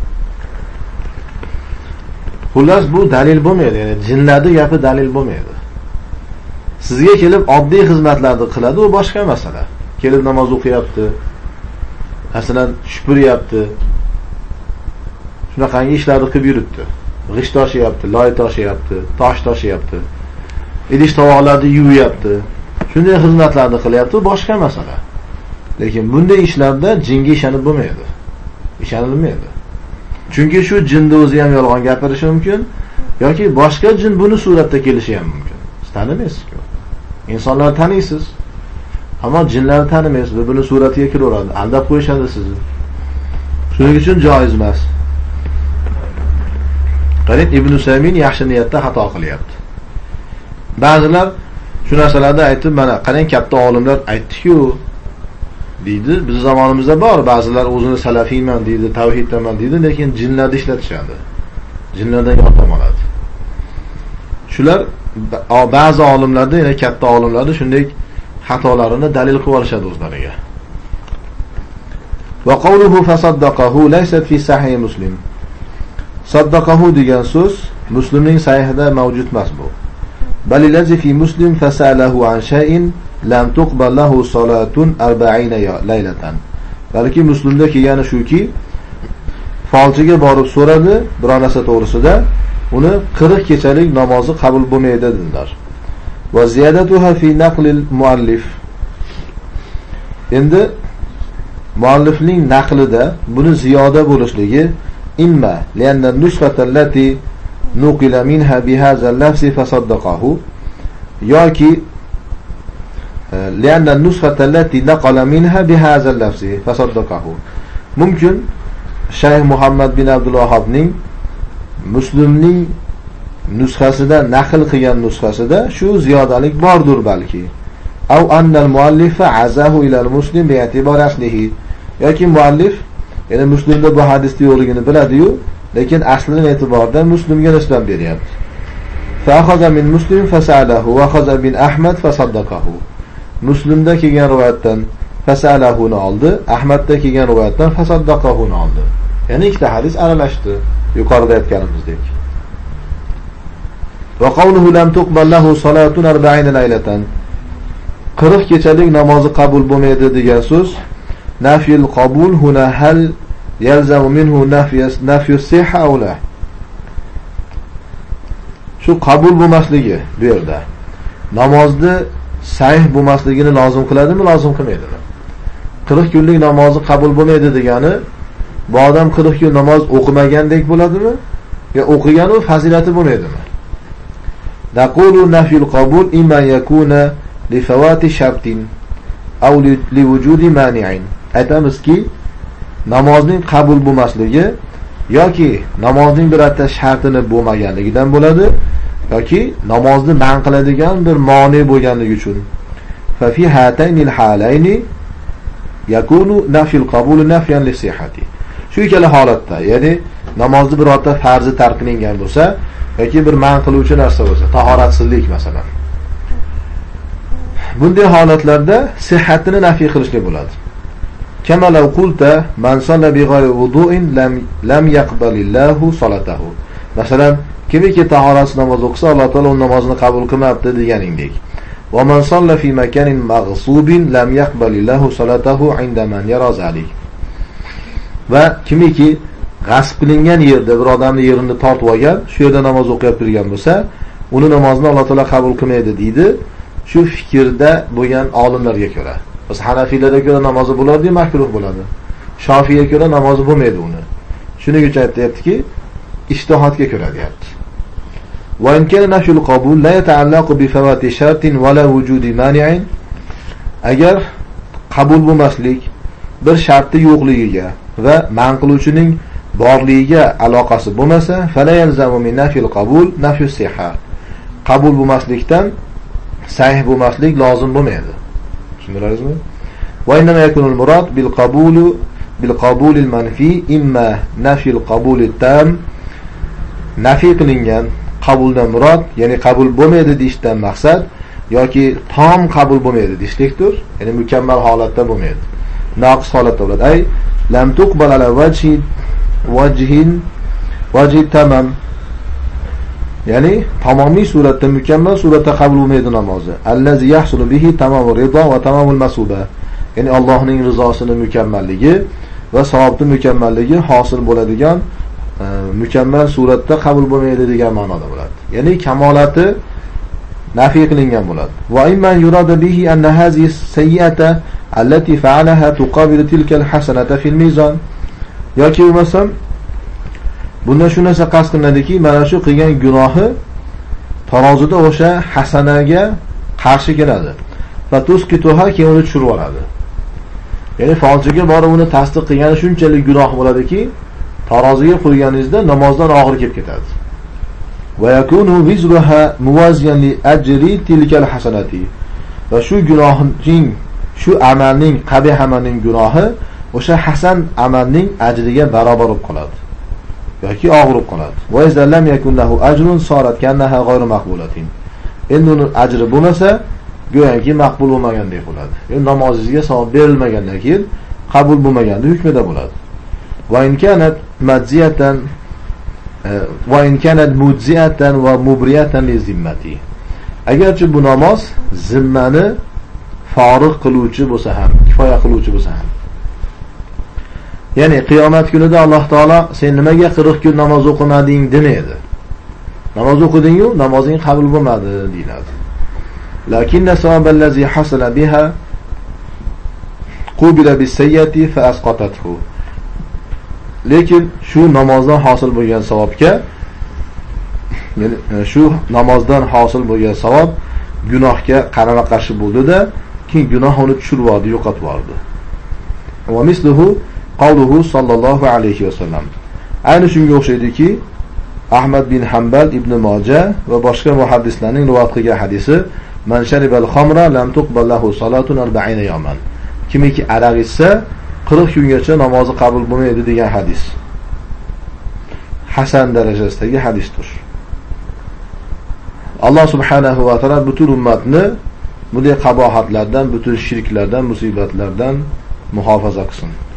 Xullas bu dalil bo'lmaydi, ya'ni jinlarning gapi dalil bo'lmaydi. Sizga kelib oddiy xizmatlarni qiladi, u boshqa masala. Kelib namoz o'qiyapti, masalan, shupuryapti. Shunaqangi ishlarni qilib yuribdi. G'isht toshyapti, loy toshyapti, tosh toshyapti. Idish tovoqlarni yuvyapti. Shunday xizmatlarni qilyapti, boshqa masala. Lekin bunday ishlarda jinga ishonib bo'lmaydi. Ishonilmaydi. Chunki shu jinni o'zi ham yolg'on gapirishi mumkin yoki boshqa jin buni suratda kelishi ham mumkin. Siz tanimaysiz-ku. Insonlar taniysiz, ammo jinlarni tanimaysiz va buni suratiga kiraveradi, aldab qo'yishadi sizni. Shuning uchun joiz emas. Qarib Ibn Samin yaxshi niyatda xato qilyapti. Ba'zilar shu narsalarni aytib, mana qarang, katta olimlar aytdi-ku deydi. Biz zamonimizda bor, ba'zilar o'zini salafiyman deydi, tavhiddaman deydi, lekin jinlarni ishlatishadi. Jinlardan yordam oladi. Shular ba'zi olimlarda, ya'ni katta olimlarda shunday xatolarini dalil qilib olishadi o'zlariga. Va qawluhu fasaddaqahu laysat fi sahih Muslim. Saddaqahu degan so'z Muslimning sahihida mavjud emas bu. Balillazi fi Muslim fasalahu an shay'in lam tuqbal lahu salatun 40 laylatan. Balki Muslimda kelgani shuki, falchiga borib so'radi biror narsa to'g'risida, uni 40 kechalik namozi qabul bo'lmaydi dedilar. Va ziyadatuha fi naqlil muallif. Endi muallifning naqlida buni ziyoda bo'lishligi imma lianna nusxata allati nuqila minha bihadha al-lafzi fasaddaqahu yoki lianna nusxata allati naqala minha bihadha al-lafzi fasaddaqahu. Mumkin Shayx Muhammad bin Abdul Vahhobning Muslimning nusxasida naql qilgan nusxasida shu ziyodalik bordir balki. Aw anna al-muallifa azahu ila al-muslim bi i'tibari aslihi. Yoki muallif yana Muslimda bu hadisning yo'qligini biladi-yu, lekin aslining e'tiborida Muslimga nisbat beryapti. فأخذ من مسلم فسأله وأخذ من أحمد فصدقه. Müslim'de kelgan rivoyatdan fasalahuni oldi, Ahmadda kelgan rivoyatdan fasaddaqahuni oldi. Ya'ni ikkita hadis aralashdi, yuqorida aytganimizdek. Va qawluhu lam tuqbal lahu salatun 40 laylatan. 40 kechalik namozi qabul bo'lmaydi degan so'z nafyul qabul huna hal yalzamu minhu nafyu sihha aw la. Shu qabul bo'lmasligi bu yerda namozni sahih bo'lmasligini lozim qiladimi, lozim qilmaydimi? 40 kunlik namozi qabul bo'lmaydi degani, bu odam 40 kun namoz o'qimagandek bo'ladimi? Yo o'qigan u fazilati bo'lmaydimi? Naqulu nafyul qabul imma yakuna li fawati shartin aw li wujudi mani'in. Aytamizki, namozning qabul bo'lmasligi yoki namozning birorta shartini bo'lmaganligidan bo'ladi, yoki namozni man qiladigan bir moni bo'lganligi uchun. Fa fi hataynil halayni yakunu nafyul qabul nafyan li sihhati. Shu ikkala holatda, ya'ni namozni birorta farzi tark qilingan bo'lsa yoki bir man qiluvchi narsa bo'lsa, tahoratsizlik masalan. Bunday holatlarda sihhatini nafiy qilishlik bo'ladi. Kama law qulta man salla bi ghayri wudu'in lam yaqbalillahu salatahu. Masalan, kimiki tahoratsiz namoz o'qisa, Alloh taolo uning namozini qabul qilmabdi deganingdek. Va man salla fi makanin maghsubin lam yaqbalillahu salatahu 'inda man yara zalik. Va kimiki g'asb qilingan yerda bir odamni yerini tortib olgan, shu yerda namoz o'qib turgan bo'lsa, uni namozini Alloh taolo qabul qilmaydi deydi. Shu fikrda bo'lgan olimlarga ko'ra. Biz Hanafiylarga ko'ra namozi bo'ladi, makruh bo'ladi. Shofiyga ko'ra namozi bo'lmaydi uni. Shuning uchun aytayaptiki, ijtihodga ko'ra deyapti. Va in kana nafyul qabul la yata'allaqu bi fawati shartin wa la wujudi mani'in. Agar qabul bo'lmaslik bir sharti yo'qligiga va man qiluvchining borligiga aloqasi bo'lmasa, fala yalzamu min nafyil qabul nafyus sihha. Qabul bo'lmaslikdan sahih bo'lmaslik lozim bo'lmaydi. Tushundingizmi? Va inma yakunu al-murad bil qabul al-manfi imma nafy al-qabul at-tam. Nafiy qilingan qabuldan murod, ya'ni qabul bo'lmaydi deyishdan maqsad yoki tom qabul bo'lmaydi deyishlikdir. Ya'ni mukammal holatda bo'lmaydi. Naqs holatda bo'ladi. Ay lam tuqbal ala wajhi tamam. Ya'ni tamomiy suratda, mukammal suratda qabul bo'lmaydi namozi. Allazi yahsulu bihi tamamur rido va tamamul masuba. Ya'ni Allohning rizosini mukammalligi va savobning mukammalligi hosil bo'ladigan mukammal suratda qabul bo'lmaydi degan ma'noda bo'ladi. Ya'ni kamolati nafiy qilingan bo'ladi. Va imman yurada bihi anna hazihi sayyi'ata allati fa'alaha tuqabilu tilka al-hasanata fil mizan. Yoki bo'lmasam bunda shu narsa qasd qilinadiki, mana shu qilgan gunohi tarozida o'sha hasanaga qarshi keladi. Fatusqituha keyin uni tushirib oladi. Ya'ni falchiga borib uni tasdiq qilgani shunchalik gunoh bo'ladiki, taroziga qo'yganingizda namozdan og'ir kelib ketadi. Va yakunu wizruha muwaziyan li ajri tilka al-hasanati. Va shu gunohning, shu amalning, qabih amalning gunohi o'sha hasan amalning ajriga barobar bo'lib qoladi. yoki og'rib qoladi. Va izallam yakunlahu ajrun sorat kannaha g'ayru maqbulatin. Endi uni ajri bo'lmasa, go'yoki maqbul bo'lmagandek bo'ladi. Endi namozingizga savob berilmagandan keyin qabul bo'lmaganda hukmida bo'ladi. Va in kanat madziyatan va in kanat mujziatan va mubriyatan li zimmati. Agarchi bu namoz zimmani forig' qiluvchi bo'lsa ham, kifoya qiluvchi bo'lsa ham. Ya'ni qiyomat kunida Alloh taolo sen nimaga 40 kun namoz o'qimading demaydi. Namoz o'qiding-ku, namozing qabul bo'lmadi deyiladi. Lakinna savab allazi hasala biha qubila bis-sayyati fa asqatathu. Lekin shu namozdan hosil bo'lgan savobga, ya'ni shu namozdan hosil bo'lgan savob gunohga qarama-qarshi bo'ldi-da, keyin gunoh uni tushirib yubordi, yo'qotib yubordi. Va misluhu qawluhu sallallohu alayhi vasallam. Ayni shunga o'xshaydiki, Ahmad bin Hanbal, Ibn Majah va boshqa muhaddislarning rivoyat qilgan hadisi, "Man sharibal khamra lam tuqbal lahu salatun 40 yawman." Kimiki aroq ichsa 40 kungacha namozi qabul bo'lmaydi degan hadis. Hasan darajasidagi hadisdir. Alloh subhanahu va taolo butun ummatni bunday qabohatlardan, butun shirklardan, musibatlardan muhofaza qilsin.